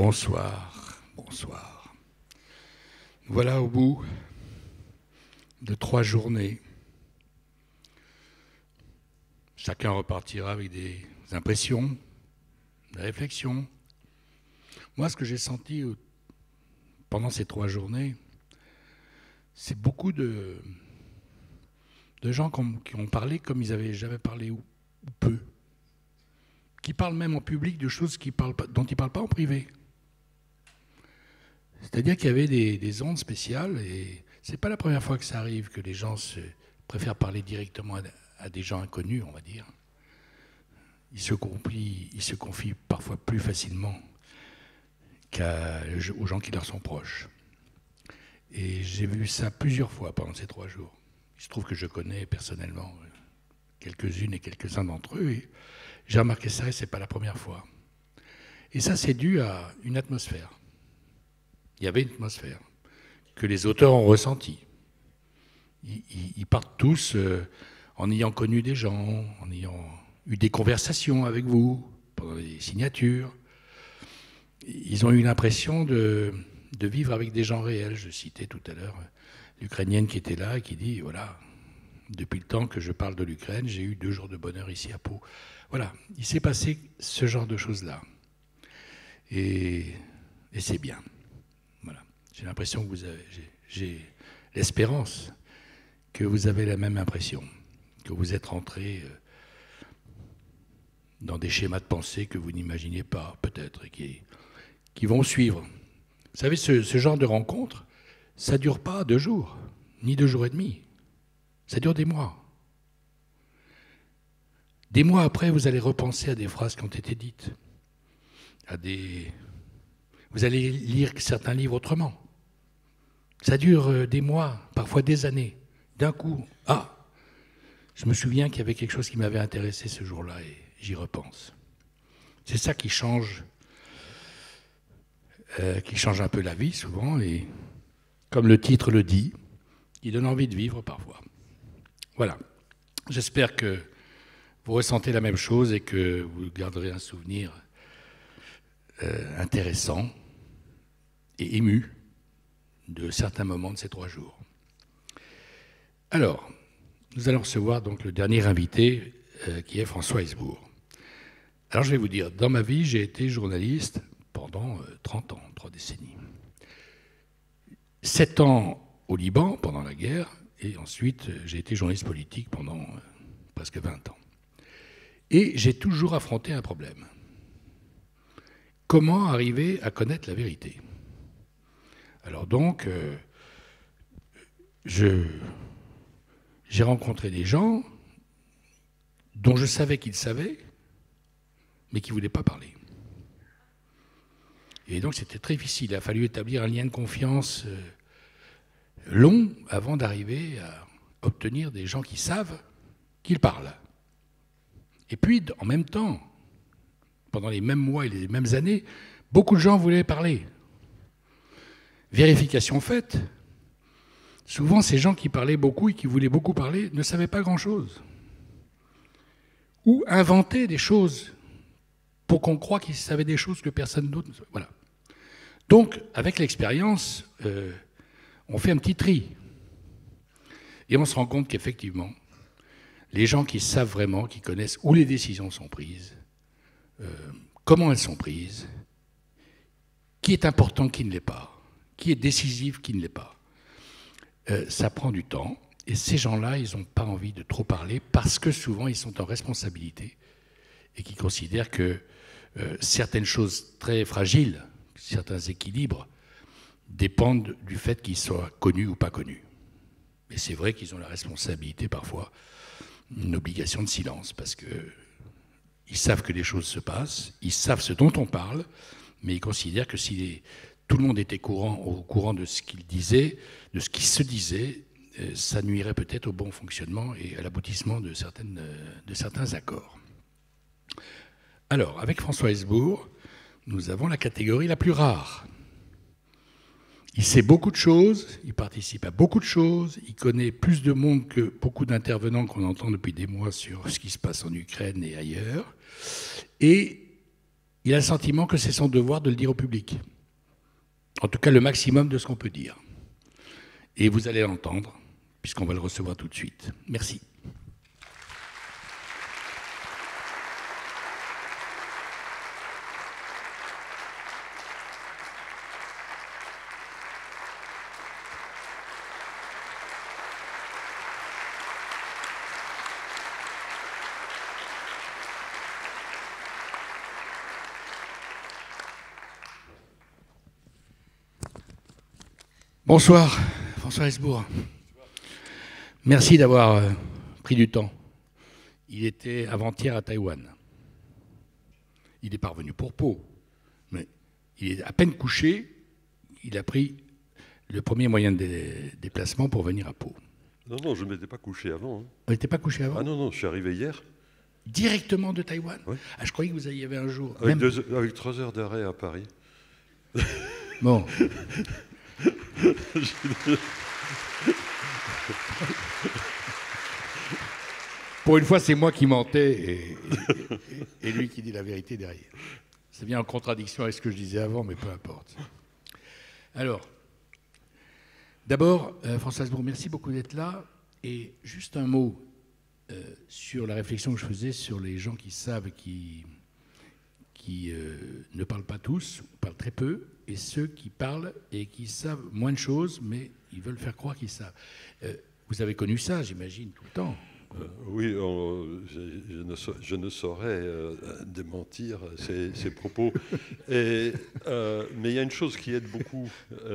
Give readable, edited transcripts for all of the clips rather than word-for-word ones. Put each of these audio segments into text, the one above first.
Bonsoir, bonsoir. Voilà au bout de 3 journées. Chacun repartira avec des impressions, des réflexions. Moi, ce que j'ai senti pendant ces 3 journées, c'est beaucoup de gens qui ont parlé comme ils n'avaient jamais parlé ou peu. Qui parlent même en public de choses dont ils ne parlent pas en privé. C'est-à-dire qu'il y avait des ondes spéciales, et ce n'est pas la première fois que ça arrive, que les gens préfèrent parler directement à des gens inconnus, on va dire. Ils se confient parfois plus facilement aux gens qui leur sont proches. Et j'ai vu ça plusieurs fois pendant ces 3 jours. Il se trouve que je connais personnellement quelques-unes et quelques-uns d'entre eux, et j'ai remarqué ça, et ce n'est pas la première fois. Et ça, c'est dû à une atmosphère. Il y avait une atmosphère que les auteurs ont ressentie. Ils partent tous en ayant connu des gens, en ayant eu des conversations avec vous, pendant des signatures. Ils ont eu l'impression de vivre avec des gens réels. Je citais tout à l'heure l'Ukrainienne qui était là et qui dit, voilà, depuis le temps que je parle de l'Ukraine, j'ai eu 2 jours de bonheur ici à Pau. Voilà, il s'est passé ce genre de choses-là. Et c'est bien. Voilà. J'ai l'impression que j'ai l'espérance que vous avez la même impression, que vous êtes rentrés dans des schémas de pensée que vous n'imaginiez pas, peut-être, et qui vont suivre. Vous savez, ce genre de rencontre, ça ne dure pas 2 jours, ni 2 jours et demi. Ça dure des mois. Des mois après, vous allez repenser à des phrases qui ont été dites, vous allez lire certains livres autrement. Ça dure des mois, parfois des années. D'un coup, je me souviens qu'il y avait quelque chose qui m'avait intéressé ce jour-là et j'y repense. C'est ça qui change un peu la vie souvent, et comme le titre le dit, qui donne envie de vivre parfois. Voilà. J'espère que vous ressentez la même chose et que vous garderez un souvenir intéressant et ému de certains moments de ces 3 jours. Alors, nous allons recevoir donc le dernier invité qui est François Hesbourg. Alors je vais vous dire, dans ma vie, j'ai été journaliste pendant 30 ans, 3 décennies. 7 ans au Liban pendant la guerre, et ensuite j'ai été journaliste politique pendant presque 20 ans. Et j'ai toujours affronté un problème. Comment arriver à connaître la vérité ? Alors donc, j'ai rencontré des gens dont je savais qu'ils savaient, mais qui ne voulaient pas parler. Et donc c'était très difficile. Il a fallu établir un lien de confiance long avant d'arriver à obtenir des gens qui savent qu'ils parlent. Et puis, en même temps, pendant les mêmes mois et les mêmes années, beaucoup de gens voulaient parler. Vérification faite, souvent ces gens qui parlaient beaucoup et qui voulaient beaucoup parler ne savaient pas grand-chose. Ou inventaient des choses pour qu'on croie qu'ils savaient des choses que personne d'autre ne savait. Voilà. Donc, avec l'expérience, on fait un petit tri. Et on se rend compte qu'effectivement, les gens qui savent vraiment, qui connaissent où les décisions sont prises, comment elles sont prises, qui est important, qui ne l'est pas, qui est décisif, qui ne l'est pas. Ça prend du temps, et ces gens-là, ils n'ont pas envie de trop parler parce que souvent, ils sont en responsabilité et qui considèrent que certaines choses très fragiles, certains équilibres, dépendent du fait qu'ils soient connus ou pas connus. Et c'est vrai qu'ils ont la responsabilité, parfois, une obligation de silence, parce qu'ils savent que les choses se passent, ils savent ce dont on parle, mais ils considèrent que si tout le monde était au courant de ce qu'il disait, de ce qui se disait, ça nuirait peut-être au bon fonctionnement et à l'aboutissement de certains accords. Alors, avec François Hesbourg, nous avons la catégorie la plus rare. Il sait beaucoup de choses, il participe à beaucoup de choses, il connaît plus de monde que beaucoup d'intervenants qu'on entend depuis des mois sur ce qui se passe en Ukraine et ailleurs. Et il a le sentiment que c'est son devoir de le dire au public. En tout cas, le maximum de ce qu'on peut dire. Et vous allez l'entendre, puisqu'on va le recevoir tout de suite. Merci. Bonsoir, François Hesbourg. Merci d'avoir pris du temps. Il était avant-hier à Taïwan. Il est parvenu pour Pau, mais il est à peine couché. Il a pris le premier moyen de déplacement pour venir à Pau. Non, je ne m'étais pas couché avant. Hein. Vous n'étiez pas couché avant? Ah non, je suis arrivé hier. Directement de Taïwan? Oui. Ah, je croyais que vous y avait un jour. Avec 3 heures d'arrêt à Paris. Bon. Pour une fois, c'est moi qui mentais et lui qui dit la vérité derrière. C'est bien en contradiction avec ce que je disais avant, mais peu importe. Alors, d'abord, François Hesbourg, merci beaucoup d'être là. Et juste un mot sur la réflexion que je faisais sur les gens qui savent et qui ne parlent pas tous, parlent très peu, et ceux qui parlent et qui savent moins de choses, mais ils veulent faire croire qu'ils savent. Vous avez connu ça, j'imagine, tout le temps. Oui, je ne saurais démentir ces propos. Mais il y a une chose qui aide beaucoup,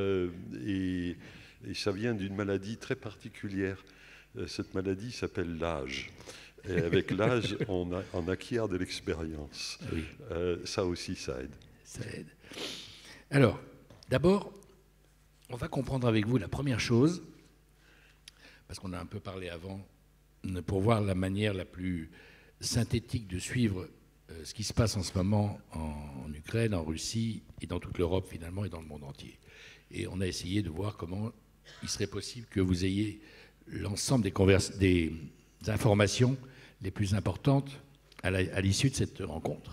et ça vient d'une maladie très particulière. Cette maladie s'appelle l'âge. Et avec l'âge, on acquiert de l'expérience. Oui. Ça aussi, ça aide. Ça aide. Alors, d'abord, on va comprendre avec vous la première chose, parce qu'on a un peu parlé avant, pour voir la manière la plus synthétique de suivre ce qui se passe en ce moment en Ukraine, en Russie et dans toute l'Europe finalement et dans le monde entier. Et on a essayé de voir comment il serait possible que vous ayez l'ensemble des informations les plus importantes à l'issue de cette rencontre.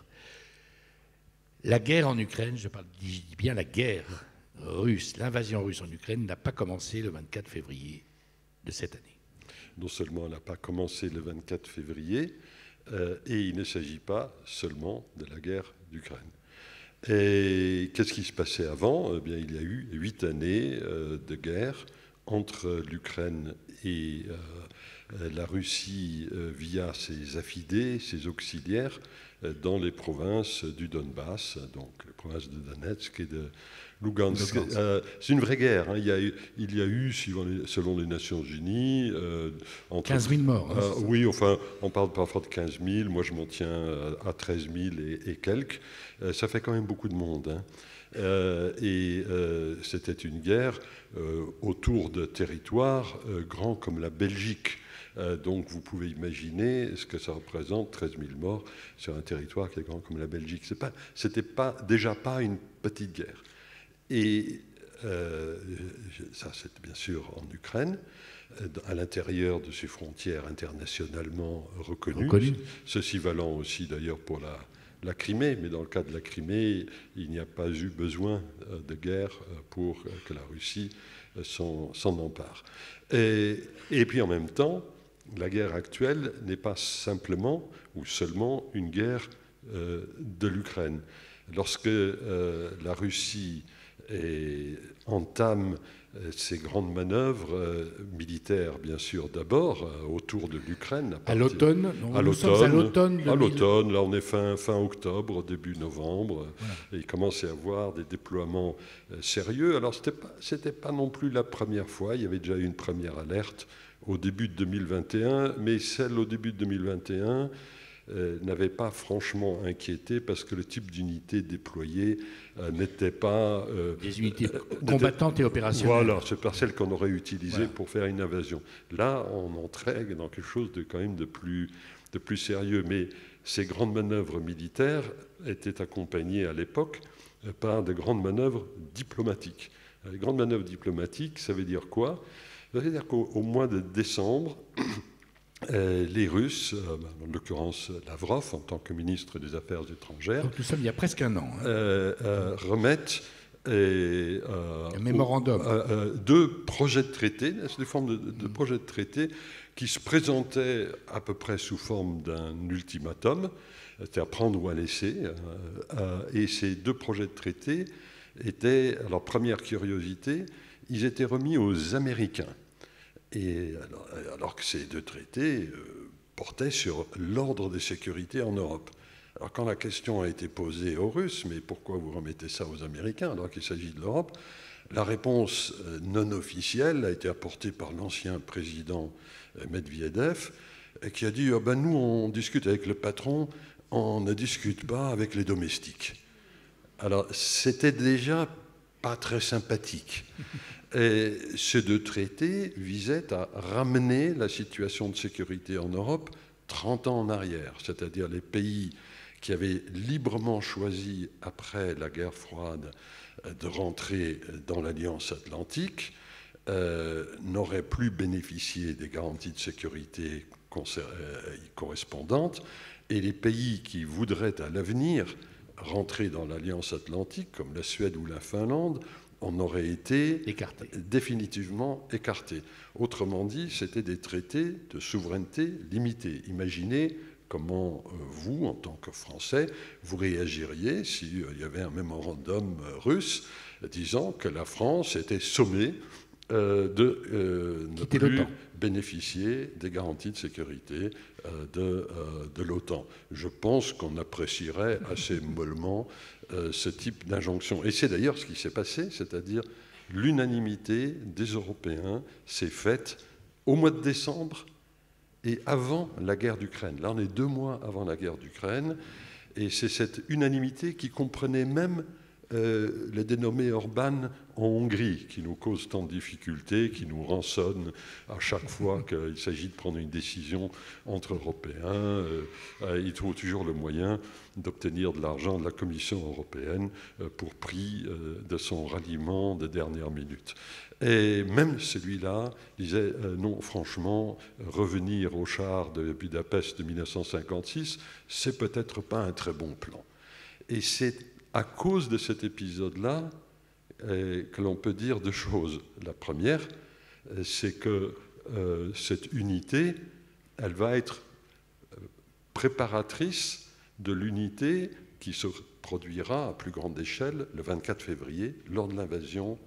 La guerre en Ukraine, je dis bien la guerre russe, l'invasion russe en Ukraine n'a pas commencé le 24 février de cette année. Non seulement elle n'a pas commencé le 24 février, et il ne s'agit pas seulement de la guerre d'Ukraine. Et qu'est-ce qui se passait avant? Eh bien, il y a eu 8 années de guerre entre l'Ukraine et la Russie via ses affidés, ses auxiliaires, dans les provinces du Donbass, donc les provinces de Donetsk et de Lugansk. C'est une vraie guerre. Hein. Il y a eu, selon les Nations Unies... entre 15 000 morts. Hein, oui, enfin, on parle parfois de 15 000. Moi, je m'en tiens à 13 000 et quelques. Ça fait quand même beaucoup de monde. Hein. C'était une guerre autour de territoires grands comme la Belgique. Donc vous pouvez imaginer ce que ça représente, 13 000 morts sur un territoire qui est grand comme la Belgique. C'était déjà pas une petite guerre. Et ça, c'est bien sûr en Ukraine, à l'intérieur de ses frontières internationalement reconnues. Ceci valant aussi d'ailleurs pour la Crimée, mais dans le cas de la Crimée, il n'y a pas eu besoin de guerre pour que la Russie s'en empare. Et puis en même temps, la guerre actuelle n'est pas simplement ou seulement une guerre de l'Ukraine. Lorsque la Russie entame ces grandes manœuvres militaires, bien sûr, d'abord autour de l'Ukraine. À l'automne. À l'automne, là on est fin octobre, début novembre. Voilà. Et il commence à y avoir des déploiements sérieux. Alors c'était pas non plus la première fois, il y avait déjà eu une première alerte au début de 2021, mais celle au début de 2021 n'avait pas franchement inquiété parce que le type d'unité déployée n'était pas... des unités combattantes et opérationnelles. Voilà, c'est pas celle qu'on aurait utilisée pour faire une invasion. Là, on entrait dans quelque chose quand même de plus sérieux. Mais ces grandes manœuvres militaires étaient accompagnées à l'époque par de grandes manœuvres diplomatiques. Les grandes manœuvres diplomatiques, ça veut dire quoi? Ça veut dire qu'au mois de décembre, les Russes, en l'occurrence Lavrov, en tant que ministre des Affaires étrangères, donc nous sommes il y a presque un an, hein. Remettent un mémorandum. deux projets de traité, c'est des formes de projets de traité qui se présentaient à peu près sous forme d'un ultimatum, c'était à prendre ou à laisser, et ces deux projets de traité étaient, alors première curiosité, ils étaient remis aux Américains. Et alors que ces deux traités portaient sur l'ordre de sécurité en Europe. Alors quand la question a été posée aux Russes, mais pourquoi vous remettez ça aux Américains alors qu'il s'agit de l'Europe, la réponse non officielle a été apportée par l'ancien président Medvedev, qui a dit oh ben nous on discute avec le patron, on ne discute pas avec les domestiques. Alors c'était déjà pas très sympathique. Et ces deux traités visaient à ramener la situation de sécurité en Europe 30 ans en arrière, c'est-à-dire les pays qui avaient librement choisi, après la guerre froide, de rentrer dans l'Alliance Atlantique, n'auraient plus bénéficié des garanties de sécurité correspondantes, et les pays qui voudraient à l'avenir rentrer dans l'Alliance Atlantique, comme la Suède ou la Finlande, on aurait été définitivement écarté. Autrement dit, c'était des traités de souveraineté limitée. Imaginez comment vous, en tant que Français, vous réagiriez s'il y avait un mémorandum russe disant que la France était sommée de ne plus bénéficier des garanties de sécurité de l'OTAN. Je pense qu'on apprécierait assez mollement ce type d'injonction. Et c'est d'ailleurs ce qui s'est passé, c'est-à-dire l'unanimité des Européens s'est faite au mois de décembre et avant la guerre d'Ukraine. Là, on est 2 mois avant la guerre d'Ukraine, et c'est cette unanimité qui comprenait même le dénommé Orban en Hongrie, qui nous cause tant de difficultés, qui nous rançonne à chaque fois qu'il s'agit de prendre une décision entre Européens. Il trouve toujours le moyen d'obtenir de l'argent de la Commission européenne pour prix de son ralliement de dernière minute. Et même celui-là disait non, franchement, revenir au char de Budapest de 1956, c'est peut-être pas un très bon plan. Et c'est à cause de cet épisode-là que l'on peut dire 2 choses. La première, c'est que cette unité, elle va être préparatrice de l'unité qui se produira à plus grande échelle le 24 février lors de l'invasion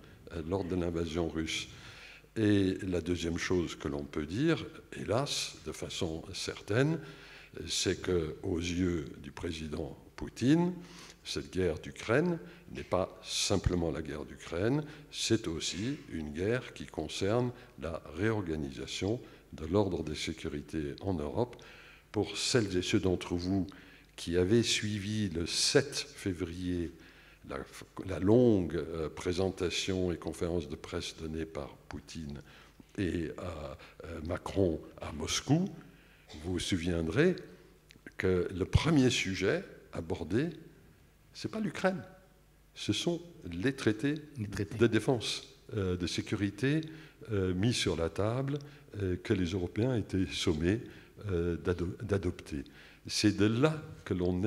russe. Et la deuxième chose que l'on peut dire, hélas, de façon certaine, c'est qu'aux yeux du président Poutine, cette guerre d'Ukraine n'est pas simplement la guerre d'Ukraine, c'est aussi une guerre qui concerne la réorganisation de l'ordre de sécurité en Europe. Pour celles et ceux d'entre vous qui avaient suivi le 7 février la longue présentation et conférence de presse donnée par Poutine et Macron à Moscou, vous vous souviendrez que le premier sujet abordé, ce n'est pas l'Ukraine, ce sont les traités de défense, de sécurité mis sur la table, que les Européens étaient sommés d'adopter. C'est de là que l'on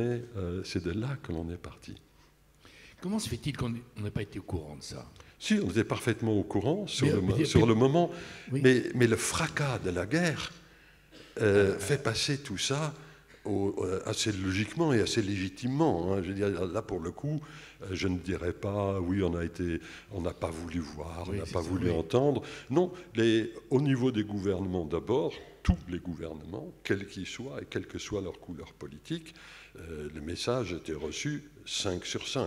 est parti. Comment se fait-il qu'on n'ait pas été au courant de ça? Si, on était parfaitement au courant sur le moment, oui. mais le fracas de la guerre fait passer tout ça assez logiquement et assez légitimement. Hein. Je veux dire, là, pour le coup, je ne dirais pas, oui, on n'a pas voulu voir, on n'a pas voulu entendre. Non, au niveau des gouvernements d'abord, tous les gouvernements, quels qu'ils soient et quelle que soit leur couleur politique, le message était reçu 5 sur 5.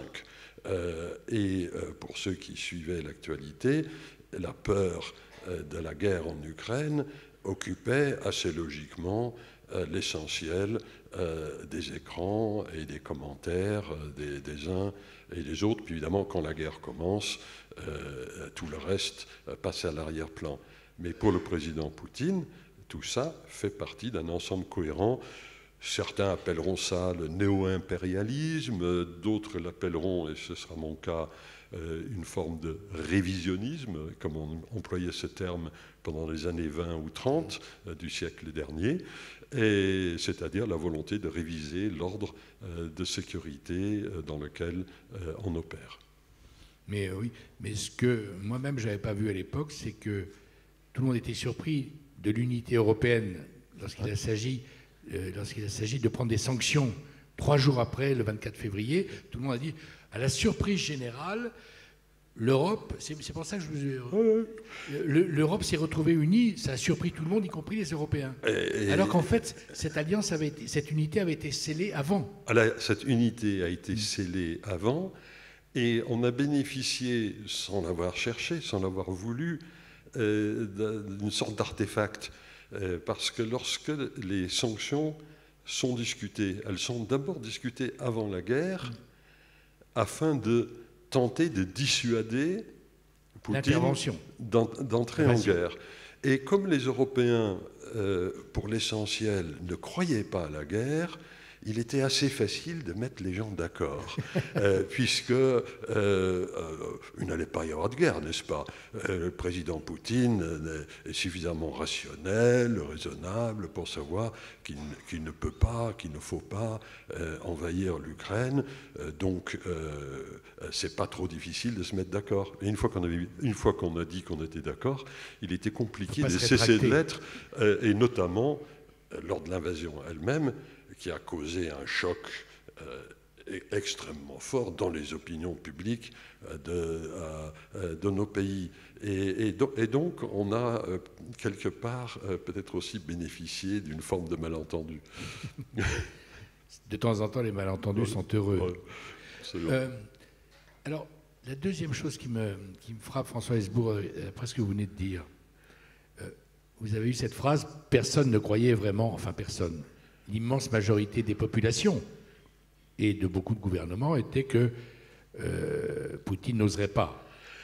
Et pour ceux qui suivaient l'actualité, la peur de la guerre en Ukraine occupait assez logiquement l'essentiel des écrans et des commentaires des uns et des autres. Puis évidemment, quand la guerre commence, tout le reste passe à l'arrière-plan. Mais pour le président Poutine, tout ça fait partie d'un ensemble cohérent. Certains appelleront ça le néo-impérialisme, d'autres l'appelleront, et ce sera mon cas, une forme de révisionnisme, comme on employait ce terme pendant les années 20 ou 30 du siècle dernier, c'est-à-dire la volonté de réviser l'ordre de sécurité dans lequel on opère. Mais oui, mais ce que moi-même je n'avais pas vu à l'époque, c'est que tout le monde était surpris de l'unité européenne lorsqu'il s'agit de prendre des sanctions 3 jours après, le 24 février. Tout le monde a dit, à la surprise générale, l'Europe, c'est pour ça que l'Europe s'est retrouvée unie, ça a surpris tout le monde, y compris les Européens. Alors qu'en fait, cette unité avait été scellée avant. Cette unité a été scellée avant, et on a bénéficié, sans l'avoir cherché, sans l'avoir voulu, d'une sorte d'artefact. Parce que lorsque les sanctions sont discutées, elles sont d'abord discutées avant la guerre, afin de tenter de dissuader Poutine d'entrer en guerre. Et comme les Européens, pour l'essentiel, ne croyaient pas à la guerre, il était assez facile de mettre les gens d'accord, puisque il n'allait pas y avoir de guerre, n'est-ce pas? Le président Poutine est suffisamment rationnel, raisonnable pour savoir qu'il ne peut pas, qu'il ne faut pas envahir l'Ukraine, donc c'est pas trop difficile de se mettre d'accord. Et une fois qu'on a dit qu'on était d'accord, il était compliqué de cesser de l'être, et notamment lors de l'invasion elle-même, qui a causé un choc extrêmement fort dans les opinions publiques de nos pays. Et donc, on a quelque part peut-être aussi bénéficié d'une forme de malentendu. De temps en temps, les malentendus sont heureux. Alors, la deuxième chose qui me frappe, François Hesbourg, après ce que vous venez de dire, vous avez eu cette phrase « personne ne croyait vraiment », enfin personne, l'immense majorité des populations et de beaucoup de gouvernements était que Poutine n'oserait pas.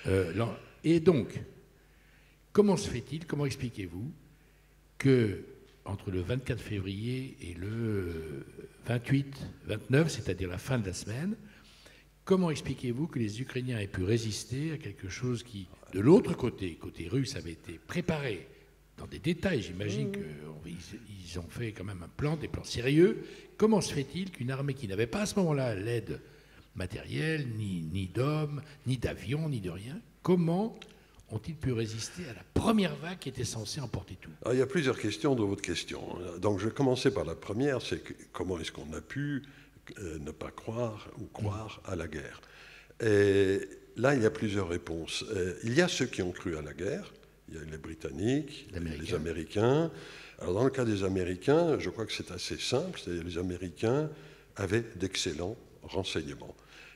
Et donc, comment se fait-il, comment expliquez-vous que entre le 24 février et le 28, 29, c'est-à-dire la fin de la semaine, comment expliquez-vous que les Ukrainiens aient pu résister à quelque chose qui, de l'autre côté, côté russe, avait été préparé dans des détails? J'imagine qu'ils ont fait quand même des plans sérieux. Comment se fait-il qu'une armée qui n'avait pas à ce moment-là l'aide matérielle, ni d'hommes, ni d'avions, ni de rien, comment ont-ils pu résister à la première vague qui était censée emporter tout? Alors, il y a plusieurs questions dans votre question. Donc je vais commencer par la première, c'est comment est-ce qu'on a pu ne pas croire ou croire à la guerre? Et là, il y a plusieurs réponses. Il y a ceux qui ont cru à la guerre. Il y a les Britanniques, les Américains. Alors dans le cas des Américains, je crois que c'est assez simple, c'est-à-dire les Américains avaient d'excellents renseignements.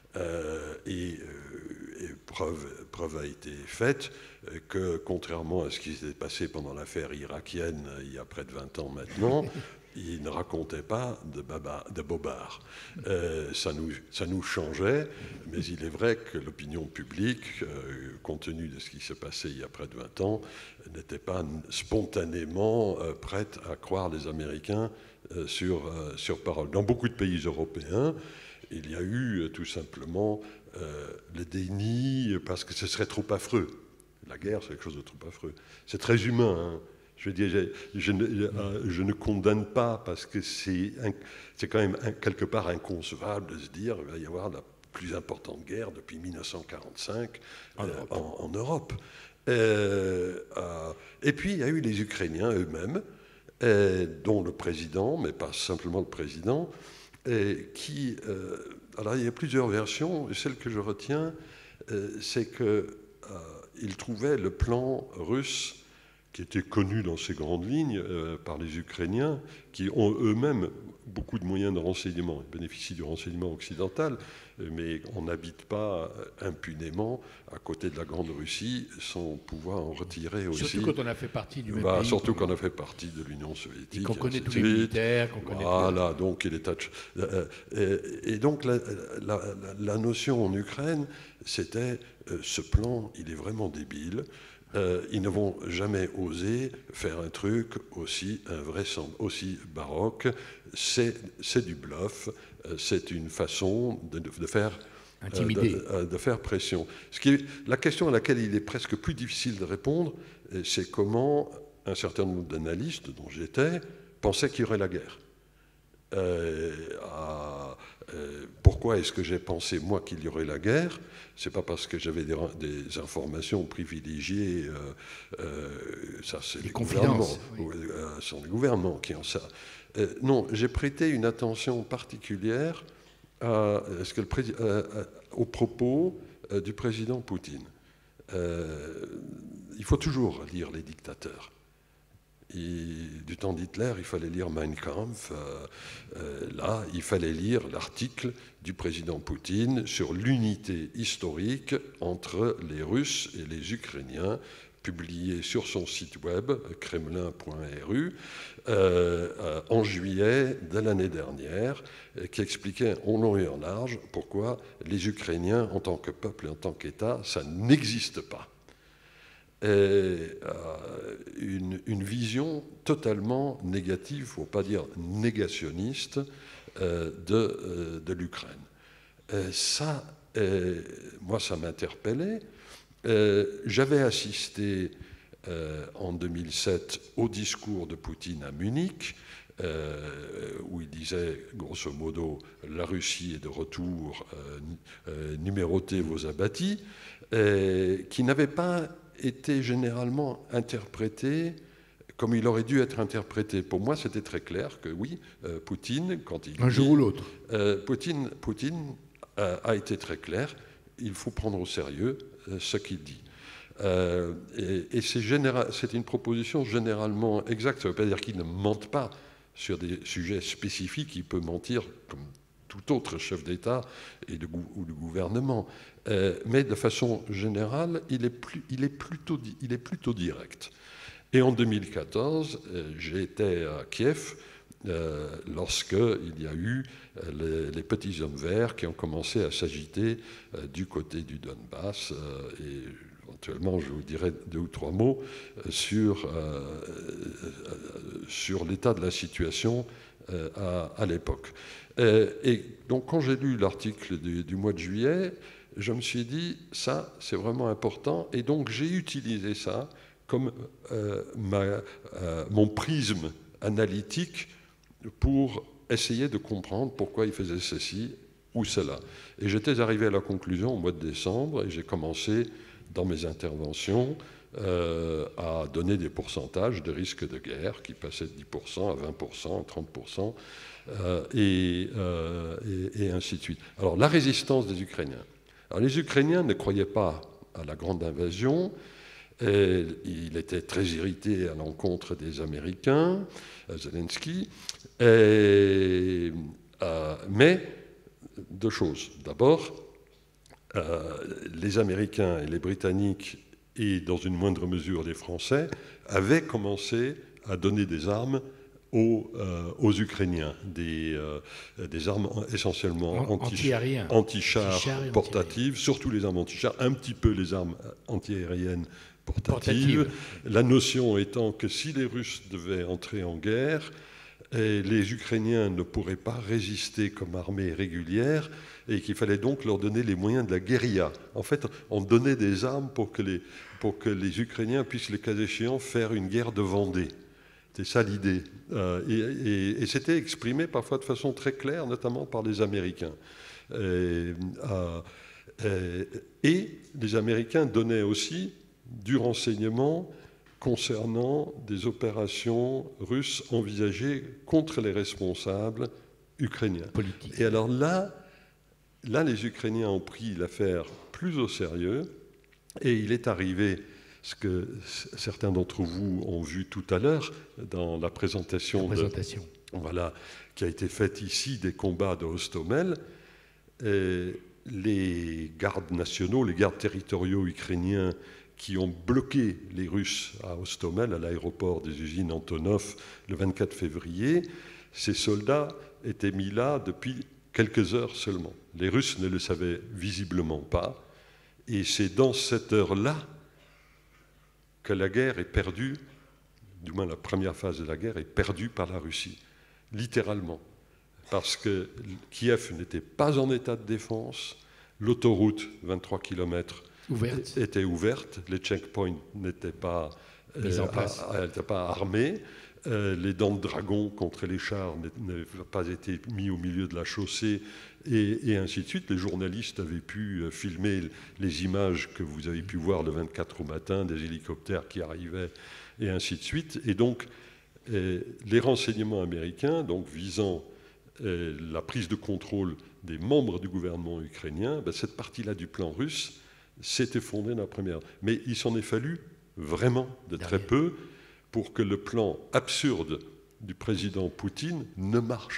Et preuve a été faite que, contrairement à ce qui s'est passé pendant l'affaire irakienne il y a près de 20 ans maintenant, ils ne racontaient pas de bobards. Ça nous changeait, mais il est vrai que l'opinion publique, compte tenu de ce qui s'est passé il y a près de 20 ans, n'était pas spontanément prête à croire les Américains sur parole. Dans beaucoup de pays européens, il y a eu tout simplement le déni, parce que ce serait trop affreux. La guerre, c'est quelque chose de trop affreux. C'est très humain, hein. Je veux dire, je ne condamne pas, parce que c'est quand même quelque part inconcevable de se dire qu'il va y avoir la plus importante guerre depuis 1945 en Europe. Et puis, il y a eu les Ukrainiens eux-mêmes, dont le président, mais pas simplement le président, qui... alors, il y a plusieurs versions, et celle que je retiens, c'est qu'ils trouvaient le plan russe, qui était connu dans ses grandes lignes par les Ukrainiens, qui ont eux-mêmes beaucoup de moyens de renseignement. Ils bénéficient du renseignement occidental, mais on n'habite pas impunément à côté de la Grande Russie sans pouvoir en retirer aussi. Surtout quand on a fait partie du même pays. Surtout quand on a fait partie de l'Union soviétique. Et qu'on connaît tous les militaires, qu'on connaît... Voilà, donc il est... Et donc la notion en Ukraine, c'était ce plan, il est vraiment débile. Ils ne vont jamais oser faire un truc aussi invraisemblable, aussi baroque. C'est du bluff, c'est une façon de faire de faire pression. La question à laquelle il est presque plus difficile de répondre, c'est comment un certain nombre d'analystes, dont j'étais, pensaient qu'il y aurait la guerre. Pourquoi est-ce que j'ai pensé, moi, qu'il y aurait la guerre? C'est pas parce que j'avais des informations privilégiées, ça c'est les gouvernements, ce sont les gouvernements qui ont ça. Non, j'ai prêté une attention particulière aux propos du président Poutine. Il faut toujours lire les dictateurs. Du temps d'Hitler, il fallait lire Mein Kampf. Là, il fallait lire l'article du président Poutine sur l'unité historique entre les Russes et les Ukrainiens, publié sur son site web, kremlin.ru, en juillet de l'année dernière, qui expliquait en long et en large pourquoi les Ukrainiens, en tant que peuple et en tant qu'État, ça n'existe pas. Une vision totalement négative, il ne faut pas dire négationniste, de l'Ukraine. Moi, ça m'interpellait. J'avais assisté en 2007 au discours de Poutine à Munich, où il disait, grosso modo, la Russie est de retour, numérotez vos abattis, qui n'avait pas été généralement interprété comme il aurait dû être interprété. Pour moi, c'était très clair que oui, Poutine, quand il... Un jour ou l'autre. Poutine a été très clair, il faut prendre au sérieux ce qu'il dit. Et c'est une proposition généralement exacte. Ça ne veut pas dire qu'il ne mente pas sur des sujets spécifiques, il peut mentir comme tout autre chef d'État ou de gouvernement. Mais de façon générale, il est plutôt direct. Et en 2014, j'ai été à Kiev lorsqu'il y a eu les petits hommes verts qui ont commencé à s'agiter du côté du Donbass. Et éventuellement, je vous dirai 2 ou 3 mots sur l'état de la situation à l'époque. Et donc, quand j'ai lu l'article du mois de juillet, je me suis dit, ça, c'est vraiment important. Et donc, j'ai utilisé ça comme mon prisme analytique pour essayer de comprendre pourquoi il faisait ceci ou cela. Et j'étais arrivé à la conclusion au mois de décembre, et j'ai commencé dans mes interventions à donner des pourcentages de risque de guerre qui passaient de 10% à 20%, à 30%, et ainsi de suite. Alors, la résistance des Ukrainiens. Alors, les Ukrainiens ne croyaient pas à la grande invasion. Il était très irrité à l'encontre des Américains, Zelensky. Mais 2 choses. D'abord, les Américains et les Britanniques, et dans une moindre mesure les Français, avaient commencé à donner des armes aux Ukrainiens, des armes essentiellement anti-chars portatives, surtout les armes anti-chars, un petit peu les armes anti-aériennes portatives. La notion étant que si les Russes devaient entrer en guerre, les Ukrainiens ne pourraient pas résister comme armée régulière et qu'il fallait donc leur donner les moyens de la guérilla. En fait, on donnait des armes pour que les Ukrainiens puissent, les cas échéants, faire une guerre de Vendée. C'était ça l'idée. Et c'était exprimé parfois de façon très claire, notamment par les Américains. Et les Américains donnaient aussi du renseignement concernant des opérations russes envisagées contre les responsables ukrainiens. Politique. Et alors là, les Ukrainiens ont pris l'affaire plus au sérieux, et il est arrivé ce que certains d'entre vous ont vu tout à l'heure dans la présentation. Voilà, qui a été faite ici des combats de Hostomel. Les gardes nationaux, les gardes territoriaux ukrainiens qui ont bloqué les Russes à Hostomel, à l'aéroport des usines Antonov, le 24 février, ces soldats étaient mis là depuis quelques heures seulement. Les Russes ne le savaient visiblement pas, et c'est dans cette heure-là que la guerre est perdue, du moins la première phase de la guerre est perdue par la Russie, littéralement. Parce que Kiev n'était pas en état de défense, L'autoroute, 23 km, était ouverte. Les checkpoints n'étaient pas, armés. Les dents de dragon contre les chars n'avaient pas été mis au milieu de la chaussée, et ainsi de suite. Les journalistes avaient pu filmer les images que vous avez pu voir le 24 au matin, des hélicoptères qui arrivaient, et ainsi de suite. Et donc, les renseignements américains, donc visant la prise de contrôle des membres du gouvernement ukrainien, cette partie-là du plan russe s'est effondrée dans la première. Mais il s'en est fallu vraiment de très peu pour que le plan absurde du président Poutine ne marche.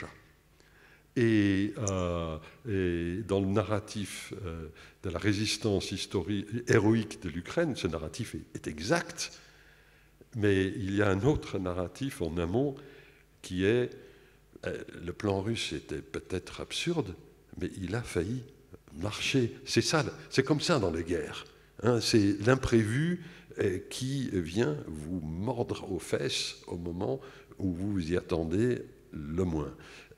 Et dans le narratif de la résistance héroïque de l'Ukraine, ce narratif est exact, mais il y a un autre narratif en amont qui est le plan russe était peut-être absurde, mais il a failli marcher. C'est ça, c'est comme ça dans les guerres. Hein, c'est l'imprévu qui vient vous mordre aux fesses au moment où vous vous y attendez le moins.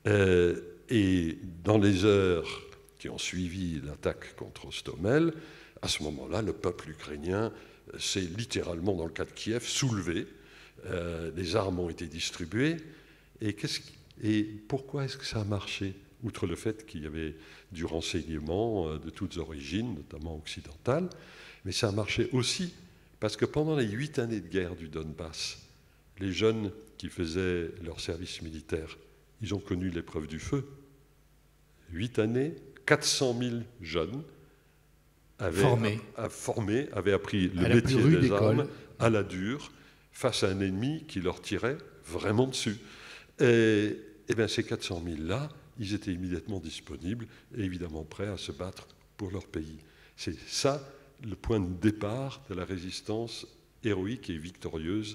Et dans les heures qui ont suivi l'attaque contre Hostomel, à ce moment-là, le peuple ukrainien s'est littéralement, dans le cas de Kiev, soulevé. Les armes ont été distribuées. Et pourquoi est-ce que ça a marché ? Outre le fait qu'il y avait du renseignement de toutes origines, notamment occidentales, mais ça a marché aussi parce que pendant les 8 années de guerre du Donbass, les jeunes qui faisaient leur service militaire, ils ont connu l'épreuve du feu. 8 années, 400 000 jeunes avaient appris le métier des armes à la dure, face à un ennemi qui leur tirait vraiment dessus. Et bien ces 400 000-là, ils étaient immédiatement disponibles et évidemment prêts à se battre pour leur pays. C'est ça le point de départ de la résistance héroïque et victorieuse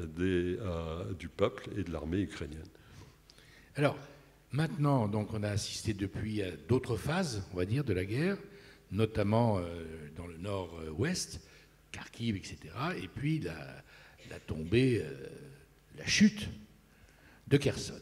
du peuple et de l'armée ukrainienne. Alors, maintenant, donc, on a assisté depuis à d'autres phases, on va dire, de la guerre, notamment dans le nord-ouest, Kharkiv, etc., et puis la tombée, la chute de Kherson.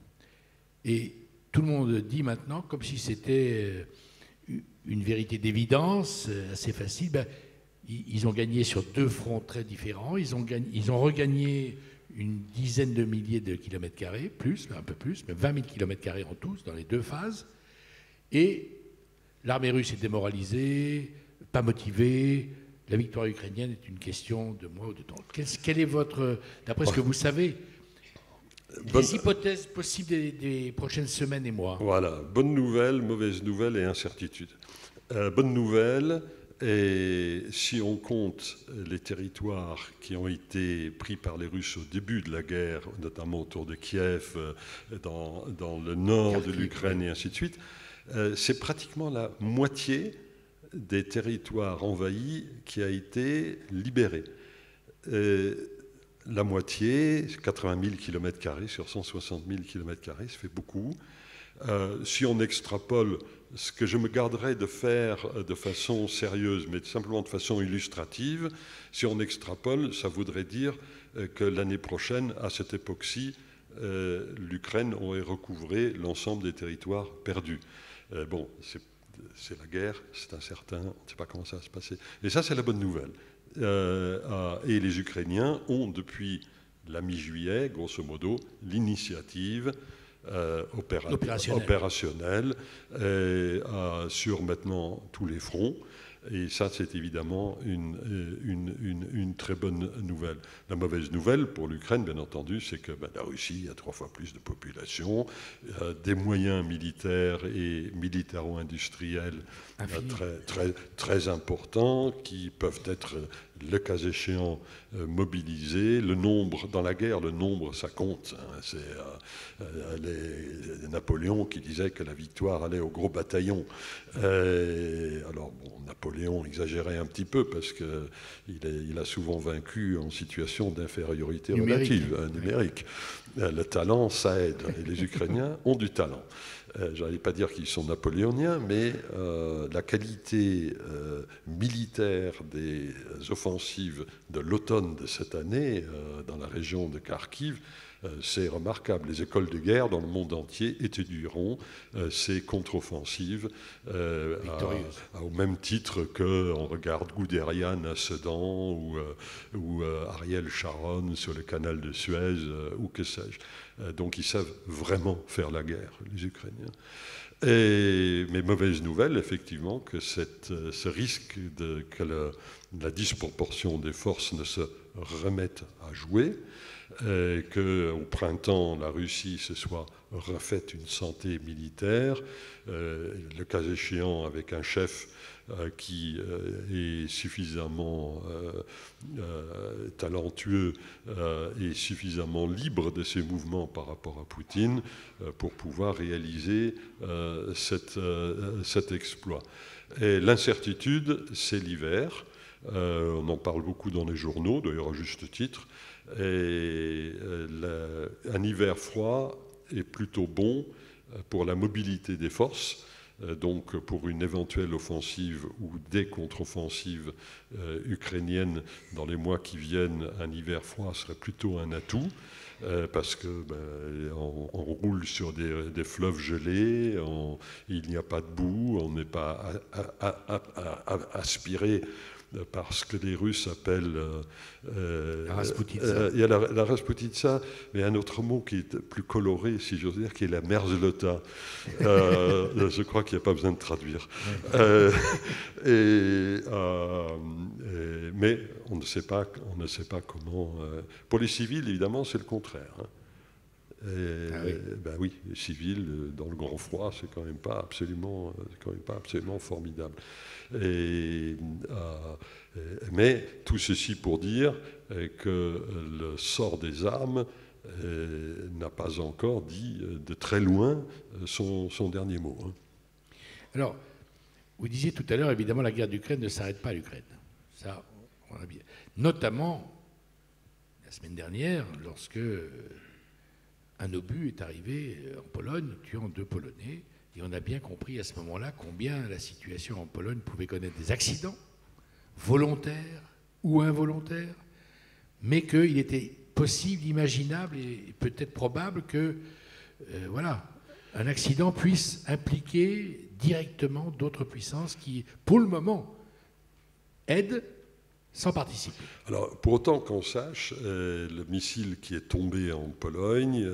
Et tout le monde dit maintenant, comme si c'était une vérité d'évidence, assez facile, ils ont gagné sur 2 fronts très différents, ils ont regagné une dizaine de milliers de kilomètres carrés, un peu plus, mais 20 000 kilomètres carrés en tout, dans les 2 phases, et l'armée russe est démoralisée, pas motivée. La victoire ukrainienne est une question de mois ou de temps. Quel est votre, d'après ce que vous savez, les hypothèses possibles des prochaines semaines et mois? Voilà, bonne nouvelle, mauvaise nouvelle et incertitude. Bonne nouvelle, et si on compte les territoires qui ont été pris par les Russes au début de la guerre, notamment autour de Kiev, dans le nord de l'Ukraine et ainsi de suite, c'est pratiquement la moitié des territoires envahis qui a été libérée. La moitié, 80 000 km² sur 160 000 km², ça fait beaucoup. Si on extrapole, ce que je me garderais de faire de façon sérieuse, mais simplement de façon illustrative, si on extrapole, ça voudrait dire que l'année prochaine, à cette époque-ci, l'Ukraine aurait recouvré l'ensemble des territoires perdus. Bon, c'est la guerre, c'est incertain, on ne sait pas comment ça va se passer. Et ça, c'est la bonne nouvelle. Et les Ukrainiens ont, depuis la mi-juillet, grosso modo, l'initiative opérationnelle sur maintenant tous les fronts. Et ça, c'est évidemment une très bonne nouvelle. La mauvaise nouvelle pour l'Ukraine, bien entendu, c'est que la Russie a 3 fois plus de population, des moyens militaires et militaro-industriels très importants qui peuvent être, le cas échéant, mobilisés. Le nombre, dans la guerre, le nombre, ça compte. Hein. C'est Napoléon qui disait que la victoire allait au gros bataillon. Alors, bon, Napoléon exagérait un petit peu parce qu'il a souvent vaincu en situation d'infériorité relative, numérique. Le talent, ça aide. Et les Ukrainiens ont du talent. Je n'allais pas dire qu'ils sont napoléoniens, mais la qualité militaire des offensives de l'automne de cette année dans la région de Kharkiv C'est remarquable. Les écoles de guerre dans le monde entier étudieront ces contre-offensives au même titre qu'on regarde Guderian à Sedan ou Ariel Sharon sur le canal de Suez ou que sais-je. Donc ils savent vraiment faire la guerre, les Ukrainiens. Mais mauvaise nouvelle, effectivement, que ce risque que la disproportion des forces ne se remette à jouer, qu'au printemps, la Russie se soit refaite une santé militaire, le cas échéant avec un chef qui est suffisamment talentueux et suffisamment libre de ses mouvements par rapport à Poutine pour pouvoir réaliser cet exploit. Et l'incertitude, c'est l'hiver. On en parle beaucoup dans les journaux, d'ailleurs à juste titre. Et un hiver froid est plutôt bon pour la mobilité des forces. Donc pour une éventuelle offensive ou des contre-offensives ukrainiennes dans les mois qui viennent, un hiver froid serait plutôt un atout. Parce que on roule sur des fleuves gelés, il n'y a pas de boue, on n'est pas aspiré par ce que les Russes appellent la Rasputitsa. Il y a la Rasputitsa, mais un autre mot qui est plus coloré, si j'ose dire, qui est la Merzlota. Je crois qu'il n'y a pas besoin de traduire. Mais on ne sait pas comment. Pour les civils, évidemment, c'est le contraire. Oui, les civils, dans le grand froid, c'est quand même pas absolument formidable. Mais tout ceci pour dire que le sort des armes n'a pas encore dit de très loin son dernier mot. Alors, vous disiez tout à l'heure, évidemment, la guerre d'Ukraine ne s'arrête pas à l'Ukraine. Ça, on a bien. Notamment, la semaine dernière, lorsque un obus est arrivé en Pologne, tuant 2 Polonais, et on a bien compris à ce moment-là combien la situation en Pologne pouvait connaître des accidents, volontaires ou involontaires, mais qu'il était possible, imaginable et peut-être probable que un accident puisse impliquer directement d'autres puissances qui, pour le moment, aident sans participer. Alors, pour autant qu'on sache, le missile qui est tombé en Pologne,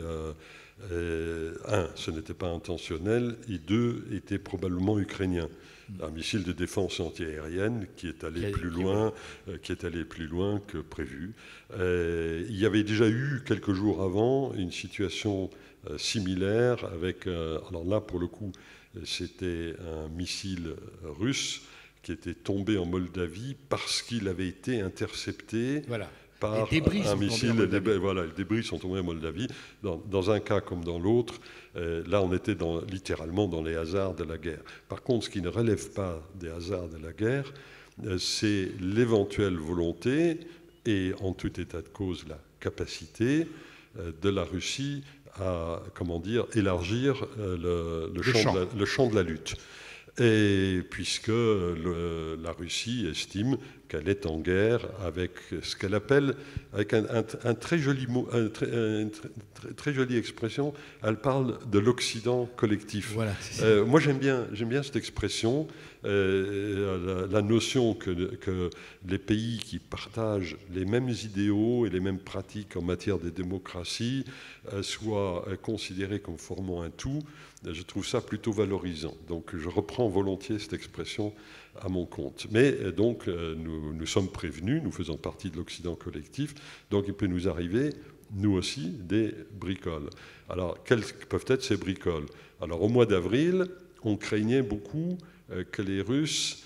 ce n'était pas intentionnel, et 2, était probablement ukrainien. Un missile de défense antiaérienne qui est allé plus loin que prévu. Il y avait déjà eu quelques jours avant une situation similaire avec, alors là pour le coup c'était un missile russe qui était tombé en Moldavie parce qu'il avait été intercepté par un missile. Les débris sont tombés en Moldavie. Dans un cas comme dans l'autre, là on était littéralement dans les hasards de la guerre. Par contre, ce qui ne relève pas des hasards de la guerre, c'est l'éventuelle volonté et en tout état de cause la capacité de la Russie à élargir le champ de la lutte. Et puisque la Russie estime qu'elle est en guerre avec ce qu'elle appelle, avec un très joli mot, très jolie expression, elle parle de l'Occident collectif. Voilà, moi j'aime bien cette expression, la notion que les pays qui partagent les mêmes idéaux et les mêmes pratiques en matière de démocratie soient considérés comme formant un tout. Je trouve ça plutôt valorisant. Donc je reprends volontiers cette expression à mon compte. Mais donc nous sommes prévenus, nous faisons partie de l'Occident collectif, donc il peut nous arriver, nous aussi, des bricoles. Alors quelles peuvent être ces bricoles? Alors au mois d'avril, on craignait beaucoup que les Russes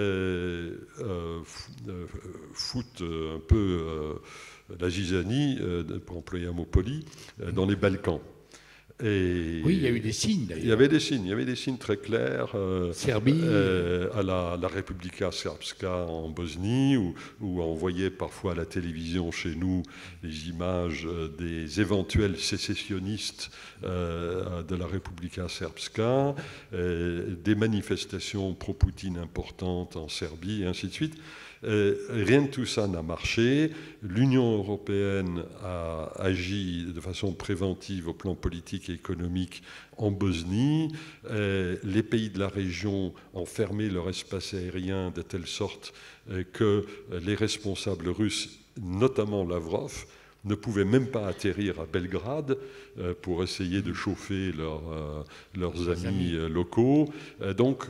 foutent un peu la zizanie, pour employer un mot poli, dans les Balkans. Et oui, il y a eu des signes d'ailleurs. Il y avait des signes très clairs. Serbie. À la Republika Srpska en Bosnie, où on voyait parfois à la télévision chez nous les images des éventuels sécessionnistes de la Republika Srpska, des manifestations pro-Poutine importantes en Serbie, et ainsi de suite. Rien de tout ça n'a marché. L'Union européenne a agi de façon préventive au plan politique et économique en Bosnie. Les pays de la région ont fermé leur espace aérien de telle sorte que les responsables russes, notamment Lavrov, ne pouvaient même pas atterrir à Belgrade pour essayer de chauffer leurs amis locaux. Donc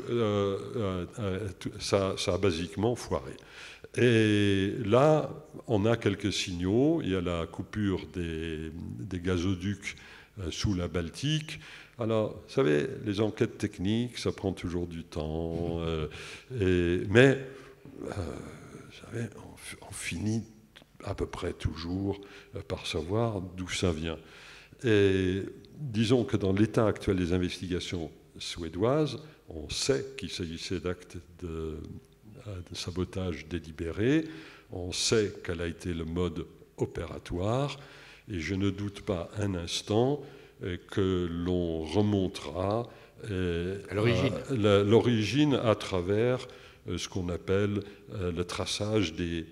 ça a basiquement foiré. Et là, on a quelques signaux. Il y a la coupure des gazoducs sous la Baltique. Alors, vous savez, les enquêtes techniques, ça prend toujours du temps. Mais, vous savez, on finit à peu près toujours par savoir d'où ça vient. Et disons que dans l'état actuel des investigations suédoises, on sait qu'il s'agissait d'actes de sabotage délibéré, on sait quel a été le mode opératoire, et je ne doute pas un instant que l'on remontera l'origine à travers ce qu'on appelle le traçage des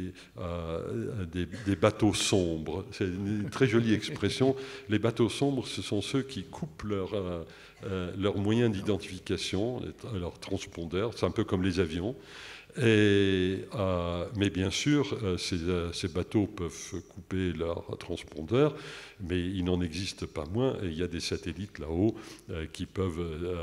bateaux sombres. C'est une très jolie expression. Les bateaux sombres, ce sont ceux qui coupent leurs moyens d'identification, leurs transpondeurs. C'est un peu comme les avions. Mais bien sûr, ces bateaux peuvent couper leur transpondeur, mais il n'en existe pas moins. Et il y a des satellites là-haut qui peuvent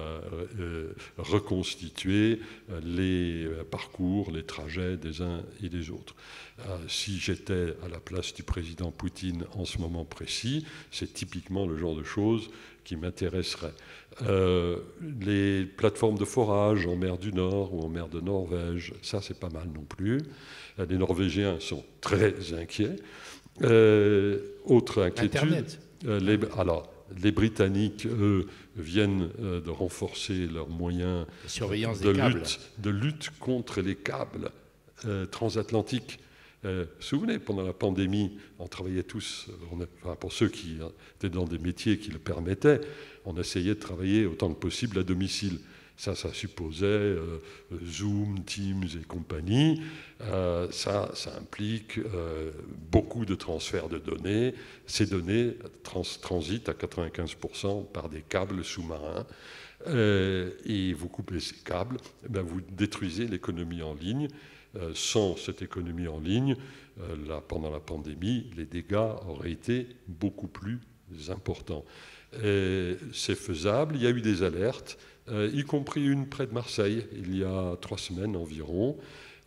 reconstituer les parcours, les trajets des uns et des autres. Si j'étais à la place du président Poutine en ce moment précis, c'est typiquement le genre de choses qui m'intéresserait. Les plateformes de forage en mer du Nord ou en mer de Norvège, ça c'est pas mal non plus. Les Norvégiens sont très inquiets. Autre inquiétude, les Britanniques, eux, viennent de renforcer leurs moyens de lutte contre les câbles transatlantiques. Vous vous souvenez, pendant la pandémie, on travaillait tous, pour ceux qui étaient dans des métiers qui le permettaient, on essayait de travailler autant que possible à domicile. Ça supposait Zoom, Teams et compagnie. Ça implique beaucoup de transferts de données. Ces données transitent à 95% par des câbles sous-marins. Et vous coupez ces câbles, vous détruisez l'économie en ligne. Sans cette économie en ligne, pendant la pandémie, les dégâts auraient été beaucoup plus importants. C'est faisable. Il y a eu des alertes, y compris une près de Marseille, il y a 3 semaines environ.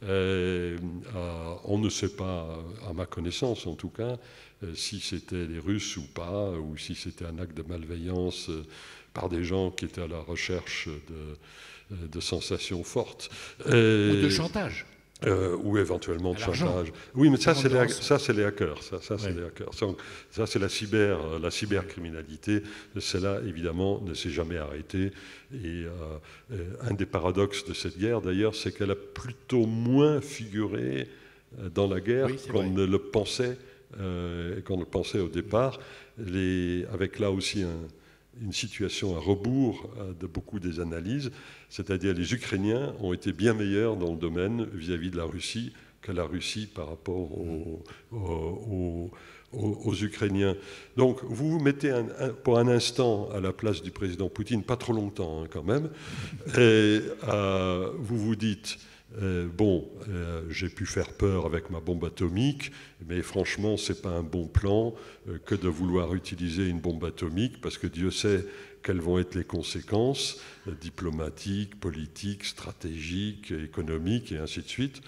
On ne sait pas, à ma connaissance en tout cas, si c'était les Russes ou pas, ou si c'était un acte de malveillance par des gens qui étaient à la recherche de sensations fortes. Ou de chantage. Ou éventuellement de chantage. Oui, mais ça c'est les hackers. Ça c'est la cybercriminalité. Celle-là, évidemment, ne s'est jamais arrêtée. Et un des paradoxes de cette guerre, d'ailleurs, c'est qu'elle a plutôt moins figuré dans la guerre qu'on ne le pensait au départ. Avec là aussi une situation à rebours de beaucoup des analyses, c'est-à-dire les Ukrainiens ont été bien meilleurs dans le domaine vis-à-vis de la Russie que la Russie par rapport aux Ukrainiens. Donc vous vous mettez pour un instant à la place du président Poutine, pas trop longtemps quand même, et vous vous dites j'ai pu faire peur avec ma bombe atomique, mais franchement, c'est pas un bon plan que de vouloir utiliser une bombe atomique, parce que Dieu sait quelles vont être les conséquences diplomatiques, politiques, stratégiques, économiques, et ainsi de suite.